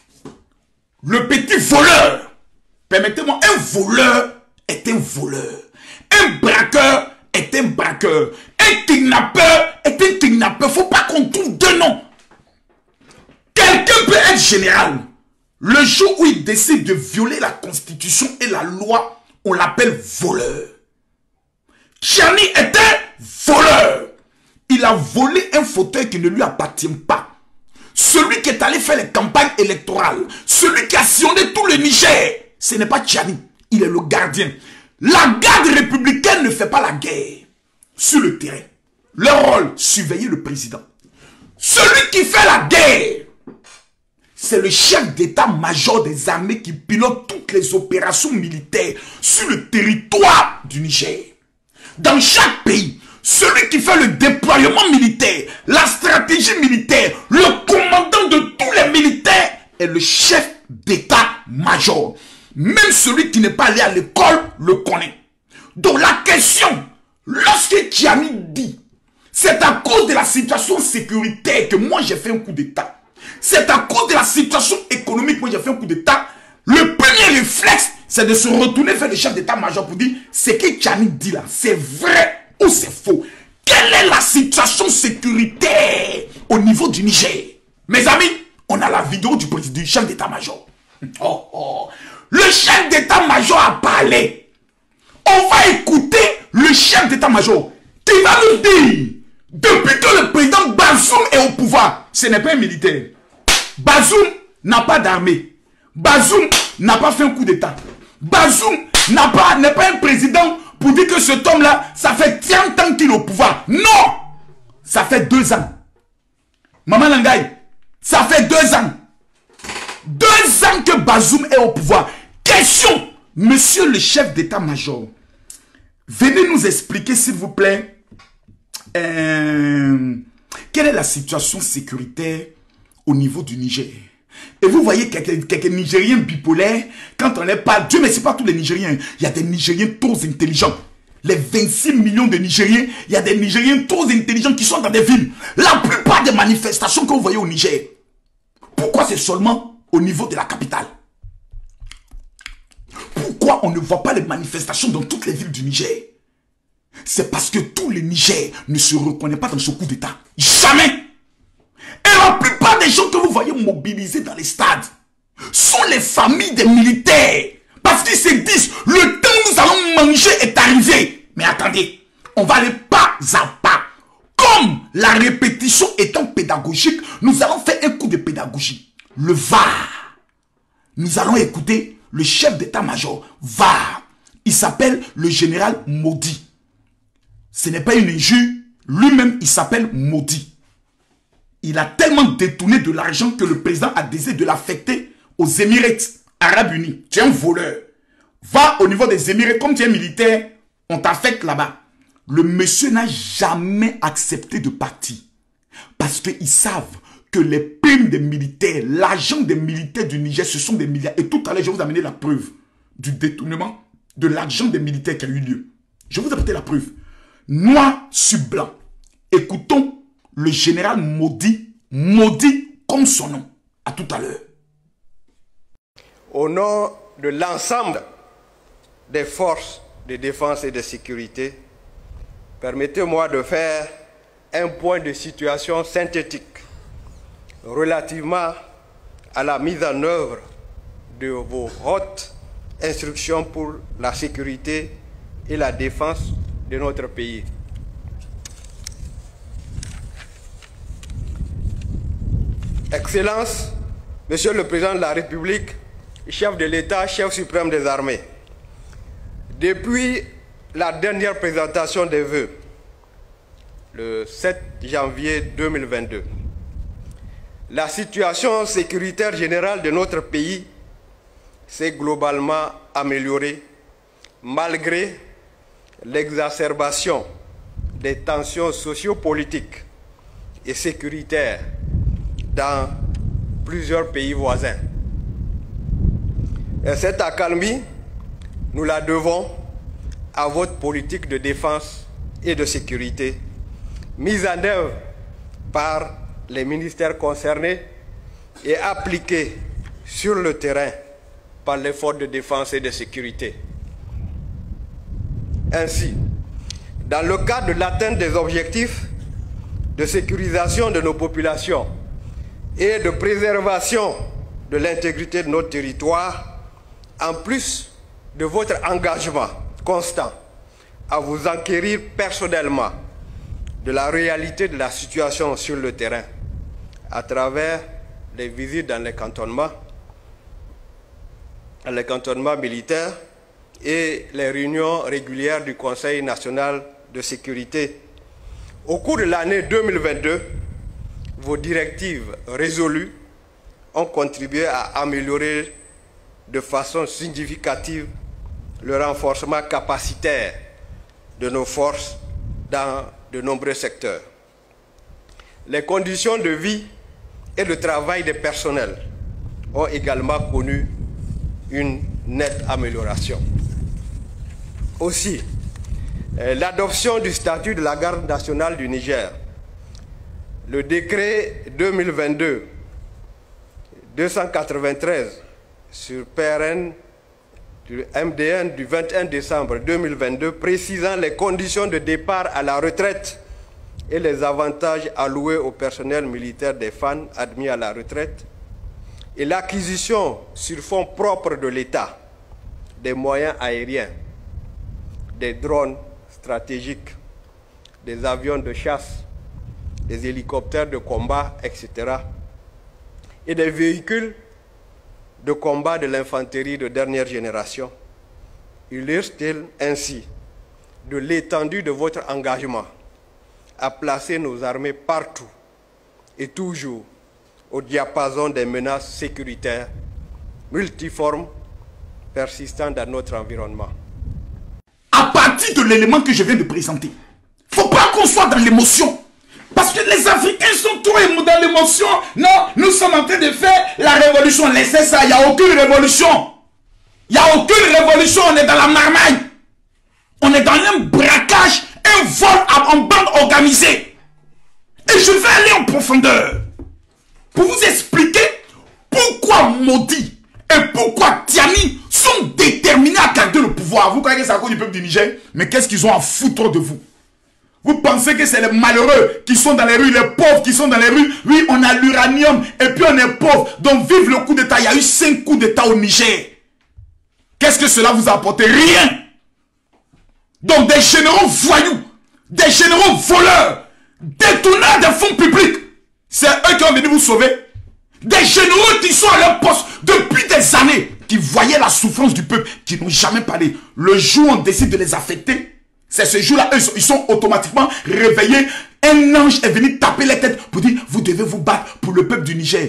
le petit voleur, permettez-moi, un voleur est un voleur. Un braqueur est un braqueur. Un kidnappeur est un kidnappeur. Faut pas qu'on trouve deux noms. Quelqu'un peut être général. Le jour où il décide de violer la constitution et la loi, on l'appelle voleur. Tchani est un voleur. Il a volé un fauteuil qui ne lui appartient pas. Celui qui est allé faire les campagnes électorales, celui qui a sillonné tout le Niger, ce n'est pas Tchani, il est le gardien. La garde républicaine ne fait pas la guerre sur le terrain. Leur rôle, surveiller le président. Celui qui fait la guerre, c'est le chef d'état-major des armées qui pilote toutes les opérations militaires sur le territoire du Niger. Dans chaque pays, celui qui fait le déploiement militaire, la stratégie militaire, le commandant de tous les militaires est le chef d'état-major. Même celui qui n'est pas allé à l'école le connaît. Donc la question, lorsque Tchani dit, c'est à cause de la situation sécuritaire que moi j'ai fait un coup d'état. C'est à cause de la situation économique que moi j'ai fait un coup d'état. Le premier réflexe, c'est de se retourner vers le chef d'état-major pour dire, ce que Tchani dit là, c'est vrai ou c'est faux? Quelle est la situation sécuritaire au niveau du Niger? Mes amis, on a la vidéo du président, du chef d'état-major. Oh, oh. Le chef d'état-major a parlé. On va écouter le chef d'état-major qui va nous dire, depuis que le président Bazoum est au pouvoir, ce n'est pas un militaire. Bazoum n'a pas d'armée. Bazoum n'a pas fait un coup d'état. Bazoum n'a pas, n'est pas un président pour dire que cet homme-là, ça fait trente ans qu'il est au pouvoir. Non! Ça fait deux ans. Maman Langaï, ça fait deux ans. Deux ans que Bazoum est au pouvoir. Question, monsieur le chef d'état-major, venez nous expliquer s'il vous plaît, euh, quelle est la situation sécuritaire au niveau du Niger? Et vous voyez quelques, quelques Nigériens bipolaires, quand on les parle, Dieu merci, pas tous les Nigériens, il y a des Nigériens trop intelligents. Les vingt-six millions de Nigériens, il y a des Nigériens trop intelligents qui sont dans des villes. La plupart des manifestations que vous voyez au Niger, pourquoi c'est seulement au niveau de la capitale? Pourquoi on ne voit pas les manifestations dans toutes les villes du Niger? C'est parce que tous les Niger ne se reconnaissent pas dans ce coup d'état. Jamais! Et la plupart des gens que vous voyez mobilisés dans les stades sont les familles des militaires. Parce qu'ils se disent, le temps où nous allons manger est arrivé. Mais attendez, on va aller pas à pas. Comme la répétition étant pédagogique, nous allons faire un coup de pédagogie. Le V A R. Nous allons écouter le chef d'état-major. V A R. Il s'appelle le général Maudit. Ce n'est pas une injure. Lui-même, il s'appelle Maudit. Il a tellement détourné de l'argent que le président a décidé de l'affecter aux Émirats Arabes Unis. Tu es un voleur. Va au niveau des Émirats, comme tu es militaire, on t'affecte là-bas. Le monsieur n'a jamais accepté de partir. Parce qu'ils savent que les primes des militaires, l'argent des militaires du Niger, ce sont des milliards. Et tout à l'heure, je vais vous amener la preuve du détournement de l'argent des militaires qui a eu lieu. Je vais vous apporter la preuve. Noir sur blanc. Écoutons le général maudit, maudit comme son nom. À tout à l'heure. Au nom de l'ensemble des forces de défense et de sécurité, permettez-moi de faire un point de situation synthétique relativement à la mise en œuvre de vos hautes instructions pour la sécurité et la défense de notre pays. Excellence, Monsieur le Président de la République, chef de l'État, chef suprême des armées, depuis la dernière présentation des vœux, le sept janvier deux mille vingt-deux, la situation sécuritaire générale de notre pays s'est globalement améliorée malgré l'exacerbation des tensions sociopolitiques et sécuritaires dans plusieurs pays voisins. Et cette accalmie, nous la devons à votre politique de défense et de sécurité, mise en œuvre par les ministères concernés et appliquée sur le terrain par les forces de défense et de sécurité. Ainsi, dans le cadre de l'atteinte des objectifs de sécurisation de nos populations et de préservation de l'intégrité de notre territoire, en plus de votre engagement constant à vous enquérir personnellement de la réalité de la situation sur le terrain, à travers les visites dans les cantonnements, dans les cantonnements militaires et les réunions régulières du Conseil national de sécurité. Au cours de l'année deux mille vingt-deux, vos directives résolues ont contribué à améliorer de façon significative le renforcement capacitaire de nos forces dans de nombreux secteurs. Les conditions de vie et de travail des personnels ont également connu une nette amélioration. Aussi, l'adoption du statut de la garde nationale du Niger, le décret deux mille vingt-deux deux cent quatre-vingt-treize sur P R N du M D N du vingt et un décembre deux mille vingt-deux précisant les conditions de départ à la retraite et les avantages alloués au personnel militaire des F A N admis à la retraite, et l'acquisition sur fonds propres de l'État des moyens aériens, des drones stratégiques, des avions de chasse, des hélicoptères de combat, et cetera, et des véhicules de combat de l'infanterie de dernière génération, illustre ainsi de l'étendue de votre engagement à placer nos armées partout et toujours au diapason des menaces sécuritaires multiformes persistant dans notre environnement. À partir de l'élément que je viens de présenter, il ne faut pas qu'on soit dans l'émotion. Parce que les Africains sont trop dans l'émotion. Non, nous sommes en train de faire la révolution. Laissez ça, il n'y a aucune révolution. Il n'y a aucune révolution, on est dans la marmaille. On est dans un braquage, un vol en bande organisée. Et je vais aller en profondeur pour vous expliquer pourquoi Maudit et pourquoi Tiani sont déterminés à garder le pouvoir. Vous croyez que c'est à cause du peuple du Niger? Mais qu'est-ce qu'ils ont à foutre de vous? Vous pensez que c'est les malheureux qui sont dans les rues, les pauvres qui sont dans les rues? Oui, on a l'uranium et puis on est pauvre. Donc vive le coup d'État. Il y a eu cinq coups d'État au Niger. Qu'est-ce que cela vous a apporté? Rien. Donc des généraux voyous, des généraux voleurs, détourneurs des fonds publics, c'est eux qui ont venu vous sauver. Des généraux qui sont à leur poste depuis des années, qui voyaient la souffrance du peuple, qui n'ont jamais parlé. Le jour où on décide de les affecter, c'est ce jour-là, eux, ils sont automatiquement réveillés. Un ange est venu taper les têtes pour dire, vous devez vous battre pour le peuple du Niger.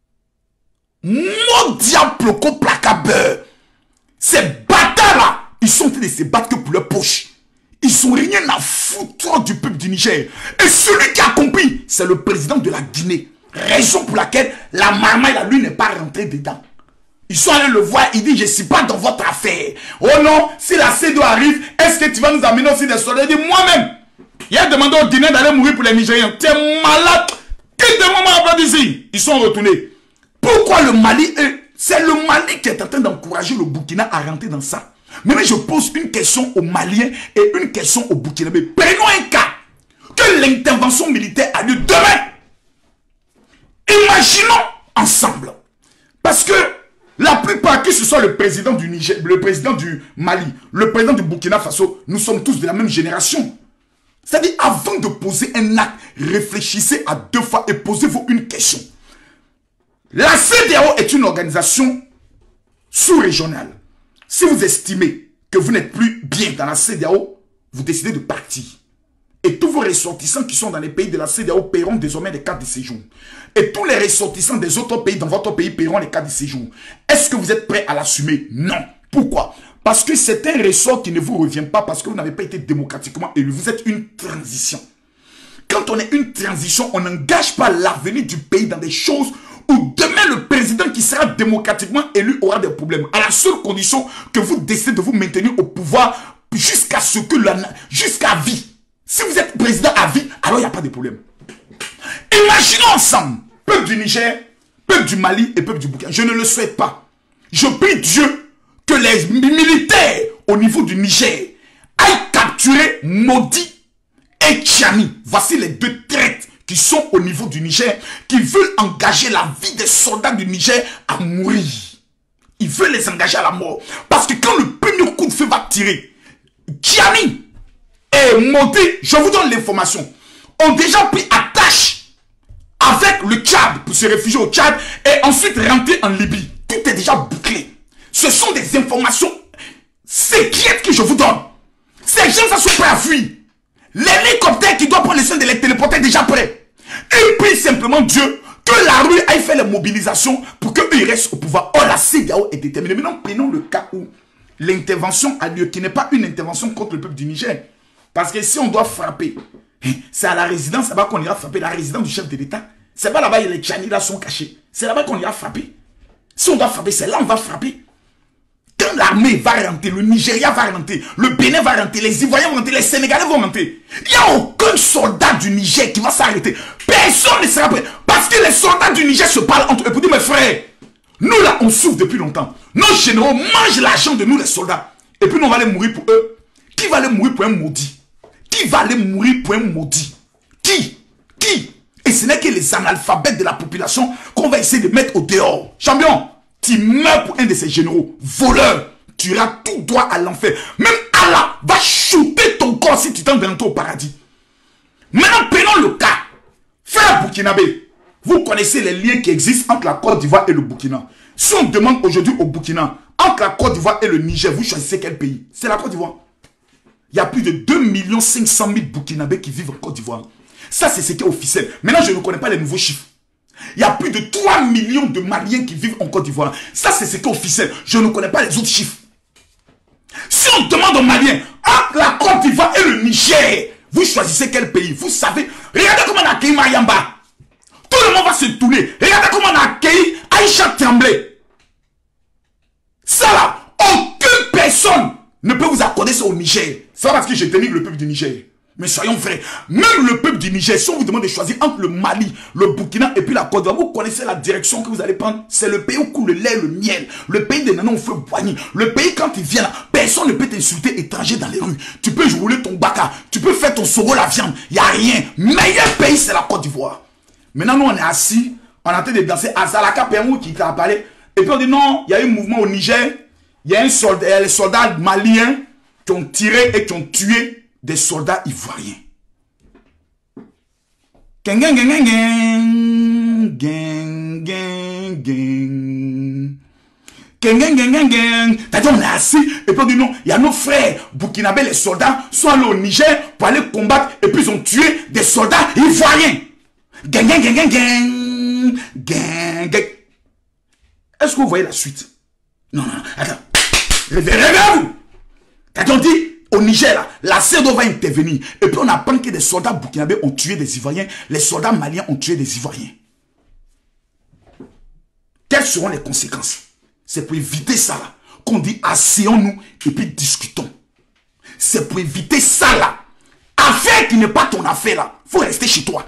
Mon diable, placabeur. Ces bâtards-là, ils sont en train de se battre que pour leur poche. Ils n'ont rien à foutre du peuple du Niger. Et celui qui a compris, c'est le président de la Guinée. Raison pour laquelle la marmaille, là, lui, n'est pas rentré dedans. Ils sont allés le voir, il dit, je ne suis pas dans votre affaire. Oh non, si la C E D O arrive, est-ce que tu vas nous amener aussi des soldats? Il dit, moi-même, il a demandé aux Guinéens d'aller mourir pour les Nigériens. Tu es malade. Quel de moment après d'ici? Ils sont retournés. Pourquoi le Mali, c'est le Mali qui est en train d'encourager le Burkina à rentrer dans ça. Mais je pose une question aux Maliens et une question aux Burkinabés. Prenons un cas, que l'intervention militaire a lieu demain. Imaginons ensemble. Parce que la plupart, que ce soit le président du Niger, le président du Mali, le président du Burkina Faso, nous sommes tous de la même génération. C'est-à-dire, avant de poser un acte, réfléchissez à deux fois et posez-vous une question. La C E D A O est une organisation sous-régionale. Si vous estimez que vous n'êtes plus bien dans la C E D A O, vous décidez de partir. Et tous vos ressortissants qui sont dans les pays de la C E D A O paieront désormais des cartes de séjour. Et tous les ressortissants des autres pays dans votre pays paieront les cartes de séjour. Est-ce que vous êtes prêts à l'assumer? Non. Pourquoi? Parce que c'est un ressort qui ne vous revient pas parce que vous n'avez pas été démocratiquement élu. Vous êtes une transition. Quand on est une transition, on n'engage pas l'avenir du pays dans des choses où demain le président qui sera démocratiquement élu aura des problèmes. À la seule condition que vous décidez de vous maintenir au pouvoir jusqu'à ce que la... jusqu'à vie. Si vous êtes président à vie, alors il n'y a pas de problème. Imaginons ensemble, peuple du Niger, peuple du Mali et peuple du Burkina. Je ne le souhaite pas. Je prie Dieu que les militaires au niveau du Niger aillent capturer Modi et Tchani. Voici les deux traites qui sont au niveau du Niger, qui veulent engager la vie des soldats du Niger à mourir. Ils veulent les engager à la mort. Parce que quand le premier coup de feu va tirer, Tchani et Modi, je vous donne l'information, ont déjà pris attache avec le Tchad pour se réfugier au Tchad et ensuite rentrer en Libye. Tout est déjà bouclé. Ce sont des informations secrètes que je vous donne. Ces gens sont prêts à fuir. L'hélicoptère qui doit prendre les soins de les téléporter est déjà prêt. Il prie simplement Dieu que la rue aille faire les mobilisations pour qu'eux restent au pouvoir. Oh, la C E D A O est déterminée. Maintenant, prenons le cas où l'intervention a lieu, qui n'est pas une intervention contre le peuple du Niger. Parce que si on doit frapper, c'est à la résidence là-bas qu'on ira frapper, la résidence du chef de l'État. C'est pas là-bas, les Tchani là sont cachés. C'est là-bas qu'on ira frapper. Si on doit frapper, c'est là on va frapper. Quand l'armée va rentrer, le Nigeria va rentrer, le Bénin va rentrer, les Ivoiriens vont rentrer, les Sénégalais vont rentrer. Il n'y a aucun soldat du Niger qui va s'arrêter. Personne ne sera prêt. Parce que les soldats du Niger se parlent entre eux pour dire, mes frères, nous là, on souffre depuis longtemps. Nos généraux mangent l'argent de nous, les soldats. Et puis nous, on va aller mourir pour eux. Qui va aller mourir pour un maudit? Qui va aller mourir pour un maudit? Qui? Qui? Et ce n'est que les analphabètes de la population qu'on va essayer de mettre au dehors. Champion, tu meurs pour un de ces généraux. Voleur, tu iras tout droit à l'enfer. Même Allah va shooter ton corps si tu tentes d'entrer au paradis. Maintenant, prenons le cas. Frère Burkinabé, vous connaissez les liens qui existent entre la Côte d'Ivoire et le Burkina. Si on demande aujourd'hui au Burkina, entre la Côte d'Ivoire et le Niger, vous choisissez quel pays? C'est la Côte d'Ivoire. Il y a plus de deux millions cinq cent mille Burkinabés qui vivent en Côte d'Ivoire. Ça, c'est ce qui est officiel. Maintenant, je ne connais pas les nouveaux chiffres. Il y a plus de trois millions de Maliens qui vivent en Côte d'Ivoire. Ça, c'est ce qui est officiel. Je ne connais pas les autres chiffres. Si on demande aux Maliens, entre la Côte d'Ivoire et le Niger, vous choisissez quel pays? Vous savez, regardez comment on a accueilli Mayamba. Tout le monde va se tourner. Regardez comment on a accueilli Aïcha Tremblay. Ça là, aucune personne ne peut vous accorder ça au Niger. C'est pas parce que je dénigre le peuple du Niger. Mais soyons vrais, même le peuple du Niger, si on vous demande de choisir entre le Mali, le Burkina et puis la Côte d'Ivoire, vous connaissez la direction que vous allez prendre. C'est le pays où coule le lait, le miel. Le pays des nanas au feu boigny. Le pays quand il vient là, personne ne peut t'insulter étranger dans les rues. Tu peux rouler ton baka, tu peux faire ton soro la viande. Il n'y a rien. Meilleur pays, c'est la Côte d'Ivoire. Maintenant, nous, on est assis, on est en train de danser à Zalaka Permou qui t'a parlé. Et puis on dit non, il y a eu un mouvement au Niger. Il y a un soldat, les soldats maliens qui ont tiré et qui ont tué des soldats ivoiriens. Gang, gang, gang, gang, gang, gang, gang. Gang, gang, gang, gang, gang. C'est-à-dire, on est assis, et puis on dit non, il y a nos frères burkinabés, les soldats, sont allés au Niger pour aller combattre, et puis ils ont tué des soldats ivoiriens. Gang, gang, gang, gang, gang, gang, gang. Est-ce que vous voyez la suite? Non, non, attends. Réveillez-vous. Quand on dit, au au Niger, là, la C E D A O va intervenir. Et puis on apprend que des soldats burkinabés ont tué des Ivoiriens, les soldats maliens ont tué des Ivoiriens. Quelles seront les conséquences? C'est pour éviter ça là, qu'on dit asseyons-nous et puis discutons. C'est pour éviter ça là. Affaire qui n'est pas ton affaire là, il faut rester chez toi.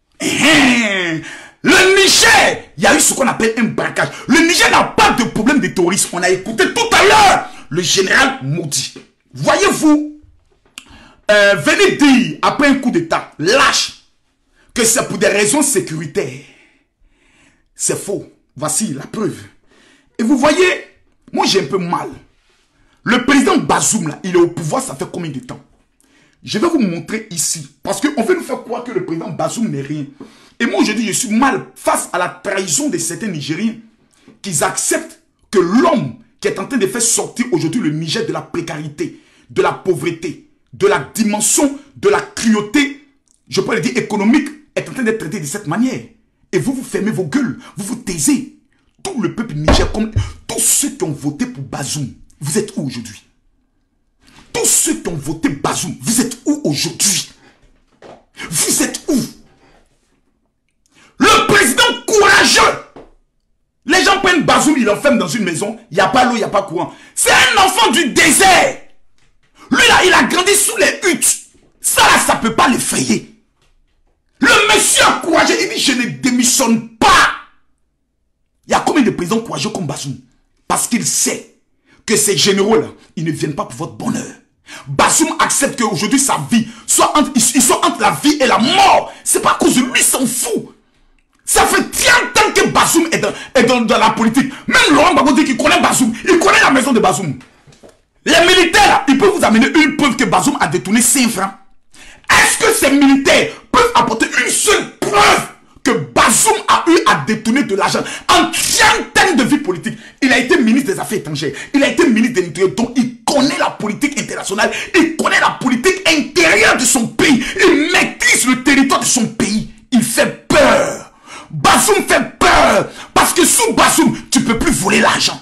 Le Niger, il y a eu ce qu'on appelle un braquage. Le Niger n'a pas de problème de terrorisme. On a écouté tout à l'heure le général Moudi. Voyez-vous, euh, venez dire, après un coup d'état, lâche, que c'est pour des raisons sécuritaires. C'est faux. Voici la preuve. Et vous voyez, moi j'ai un peu mal. Le président Bazoum, là, il est au pouvoir, ça fait combien de temps? Je vais vous montrer ici. Parce qu'on veut nous faire croire que le président Bazoum n'est rien. Et moi aujourd'hui, je suis mal face à la trahison de certains Nigériens qui acceptent que l'homme qui est en train de faire sortir aujourd'hui le Niger de la précarité, de la pauvreté, de la dimension de la cruauté, je peux le dire économique, est en train d'être traité de cette manière. Et vous, vous fermez vos gueules, vous vous taisez. Tout le peuple Niger, comme tous ceux qui ont voté pour Bazoum, vous êtes où aujourd'hui? Tous ceux qui ont voté Bazoum, vous êtes où aujourd'hui? Vous êtes où? Le président courageux. Les gens prennent Bazoum, ils l'enferment dans une maison, il n'y a pas l'eau, il n'y a pas courant. C'est un enfant du désert. Lui là, il a grandi sous les huttes. Ça là, ça ne peut pas l'effrayer. Le monsieur courageux, il dit je ne démissionne pas. Il y a combien de présidents courageux comme Bazoum? Parce qu'il sait que ces généraux-là, ils ne viennent pas pour votre bonheur. Bazoum accepte qu'aujourd'hui sa vie soit entre, ils sont entre la vie et la mort. C'est pas à cause de lui, il s'en fout. Ça fait trente ans que Bazoum est, dans, est dans, dans la politique. Même Laurent Gbagbo dit qu'il connaît Bazoum. Il connaît la maison de Bazoum. Les militaires, là, ils peuvent vous amener une preuve que Bazoum a détourné cinq francs. Est-ce que ces militaires peuvent apporter une seule preuve que Bazoum a eu à détourner de l'argent en trentaine de vies politiques? Il a été ministre des Affaires étrangères, il a été ministre de l'Intérieur, donc il connaît la politique internationale, il connaît la politique intérieure de son pays, il maîtrise le territoire de son pays. Il fait peur. Bazoum fait peur parce que sous Bazoum, tu ne peux plus voler l'argent.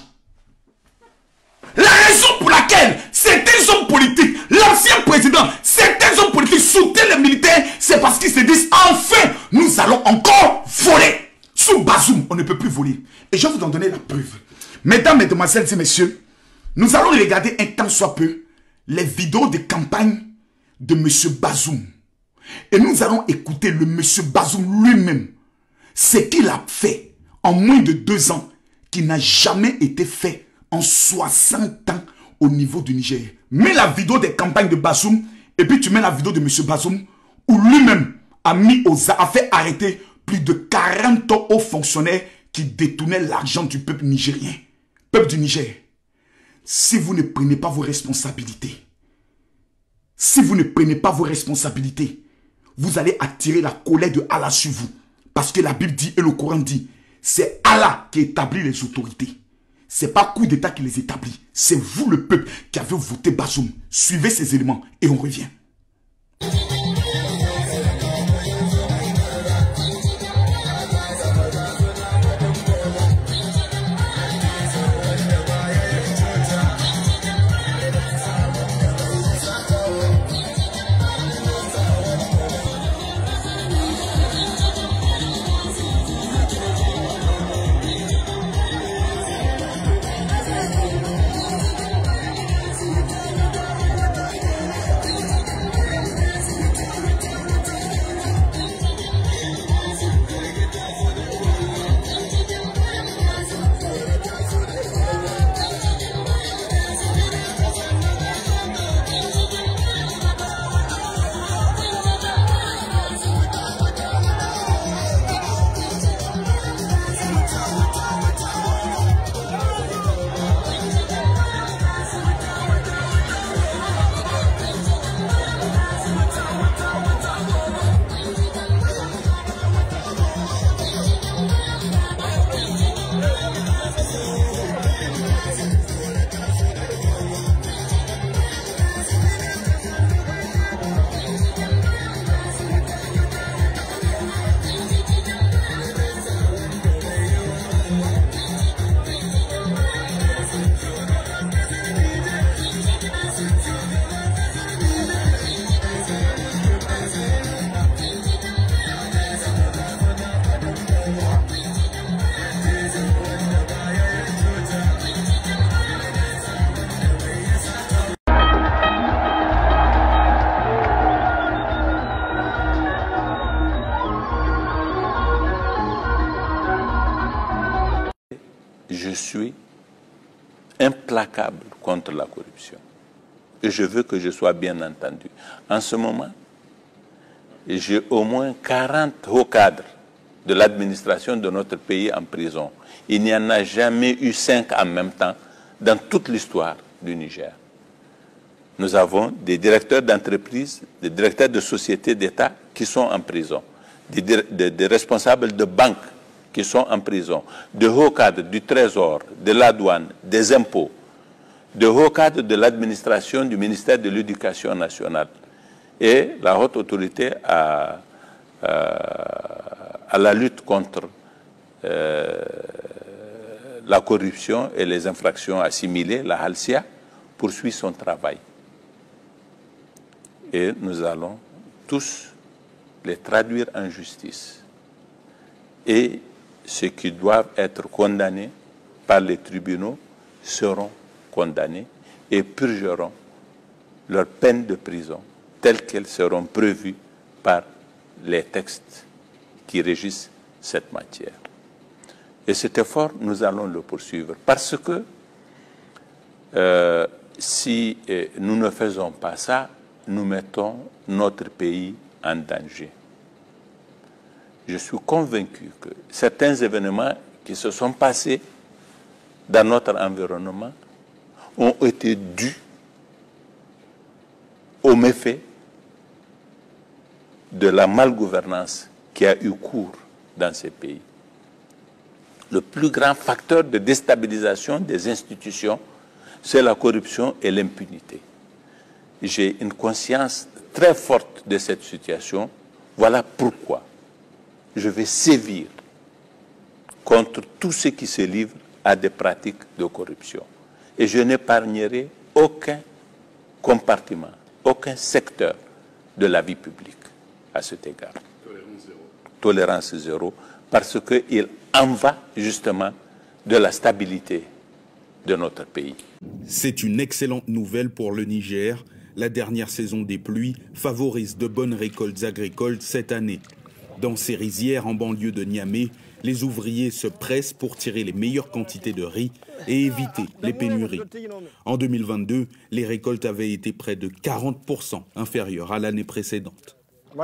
La raison pour laquelle certains hommes politiques, l'ancien président, certains hommes politiques soutiennent les militaires, c'est parce qu'ils se disent enfin, nous allons encore voler. Sous Bazoum, on ne peut plus voler. Et je vais vous en donner la preuve. Mesdames, mesdemoiselles et messieurs, nous allons regarder un temps soit peu les vidéos de campagne de M. Bazoum. Et nous allons écouter le M. Bazoum lui-même. Ce qu'il a fait en moins de deux ans, qui n'a jamais été fait en soixante ans au niveau du Niger. Mets la vidéo des campagnes de Bazoum et puis tu mets la vidéo de M. Bazoum où lui-même a mis aux a fait arrêter plus de quarante hauts fonctionnaires qui détournaient l'argent du peuple nigérien. Peuple du Niger, si vous ne prenez pas vos responsabilités, si vous ne prenez pas vos responsabilités, vous allez attirer la colère de Allah sur vous. Parce que la Bible dit et le Coran dit, c'est Allah qui établit les autorités. Ce n'est pas coup d'État qui les établit. C'est vous le peuple qui avez voté Bazoum. Suivez ces éléments et on revient. implacable contre la corruption. Et je veux que je sois bien entendu. En ce moment, j'ai au moins quarante hauts cadres de l'administration de notre pays en prison. Il n'y en a jamais eu cinq en même temps dans toute l'histoire du Niger. Nous avons des directeurs d'entreprise, des directeurs de sociétés d'État qui sont en prison, des, des, des responsables de banques qui sont en prison, de hauts cadres du Trésor, de la douane, des impôts, de hauts cadres de l'administration du ministère de l'Éducation nationale. Et la haute autorité à, à, à la lutte contre euh, la corruption et les infractions assimilées, la Halcia, poursuit son travail. Et nous allons tous les traduire en justice. Et ceux qui doivent être condamnés par les tribunaux seront condamnés et purgeront leur peine de prison telles qu'elles seront prévues par les textes qui régissent cette matière. Et cet effort, nous allons le poursuivre parce que euh, si eh, nous ne faisons pas ça, nous mettons notre pays en danger. Je suis convaincu que certains événements qui se sont passés dans notre environnement ont été dus aux méfaits de la malgouvernance qui a eu cours dans ces pays. Le plus grand facteur de déstabilisation des institutions, c'est la corruption et l'impunité. J'ai une conscience très forte de cette situation. Voilà pourquoi je vais sévir contre tous ceux qui se livrent à des pratiques de corruption. Et je n'épargnerai aucun compartiment, aucun secteur de la vie publique à cet égard. Tolérance zéro. Tolérance zéro, parce qu'il en va justement de la stabilité de notre pays. C'est une excellente nouvelle pour le Niger. La dernière saison des pluies favorise de bonnes récoltes agricoles cette année. Dans ces rizières en banlieue de Niamey, les ouvriers se pressent pour tirer les meilleures quantités de riz et éviter les pénuries. En deux mille vingt-deux, les récoltes avaient été près de quarante pour cent inférieures à l'année précédente.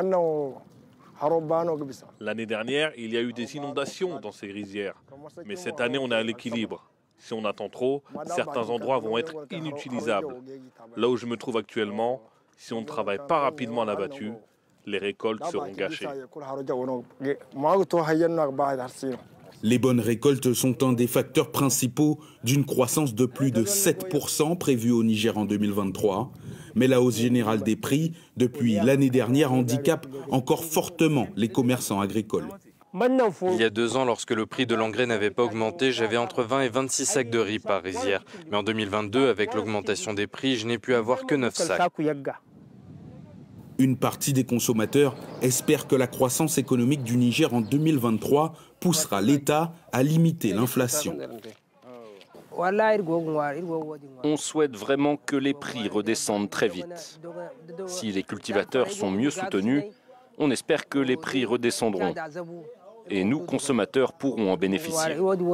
L'année dernière, il y a eu des inondations dans ces rizières. Mais cette année, on est à l'équilibre. Si on attend trop, certains endroits vont être inutilisables. Là où je me trouve actuellement, si on ne travaille pas rapidement l'abattu, les récoltes seront gâchées. Les bonnes récoltes sont un des facteurs principaux d'une croissance de plus de sept pour cent prévue au Niger en deux mille vingt-trois. Mais la hausse générale des prix depuis l'année dernière handicape encore fortement les commerçants agricoles. Il y a deux ans, lorsque le prix de l'engrais n'avait pas augmenté, j'avais entre vingt et vingt-six sacs de riz par rizière. Mais en deux mille vingt-deux, avec l'augmentation des prix, je n'ai pu avoir que neuf sacs. Une partie des consommateurs espère que la croissance économique du Niger en deux mille vingt-trois poussera l'État à limiter l'inflation. On souhaite vraiment que les prix redescendent très vite. Si les cultivateurs sont mieux soutenus, on espère que les prix redescendront. Et nous, consommateurs, pourrons en bénéficier.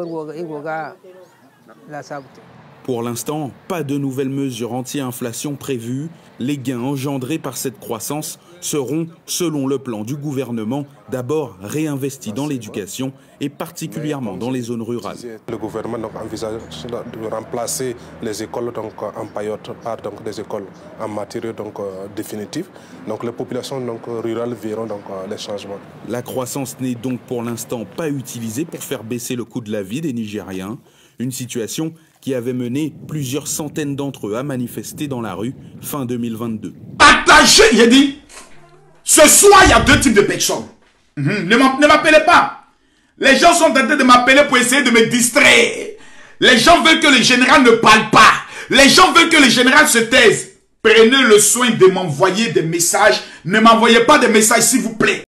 Pour l'instant, pas de nouvelles mesures anti-inflation prévues. Les gains engendrés par cette croissance seront, selon le plan du gouvernement, d'abord réinvestis dans l'éducation et particulièrement dans les zones rurales. Le gouvernement donc, envisage de remplacer les écoles donc, en paillotte par donc, des écoles en matériaux donc, euh, définitifs. Donc les populations donc, rurales verront donc, euh, les changements. La croissance n'est donc pour l'instant pas utilisée pour faire baisser le coût de la vie des Nigériens. Une situation qui avait mené plusieurs centaines d'entre eux à manifester dans la rue fin deux mille vingt-deux. Partagez, j'ai dit. Ce soir, il y a deux types de personnes. Mmh. Ne m'appelez pas. Les gens sont en train de m'appeler pour essayer de me distraire. Les gens veulent que le général ne parle pas. Les gens veulent que le général se taise. Prenez le soin de m'envoyer des messages. Ne m'envoyez pas des messages, s'il vous plaît.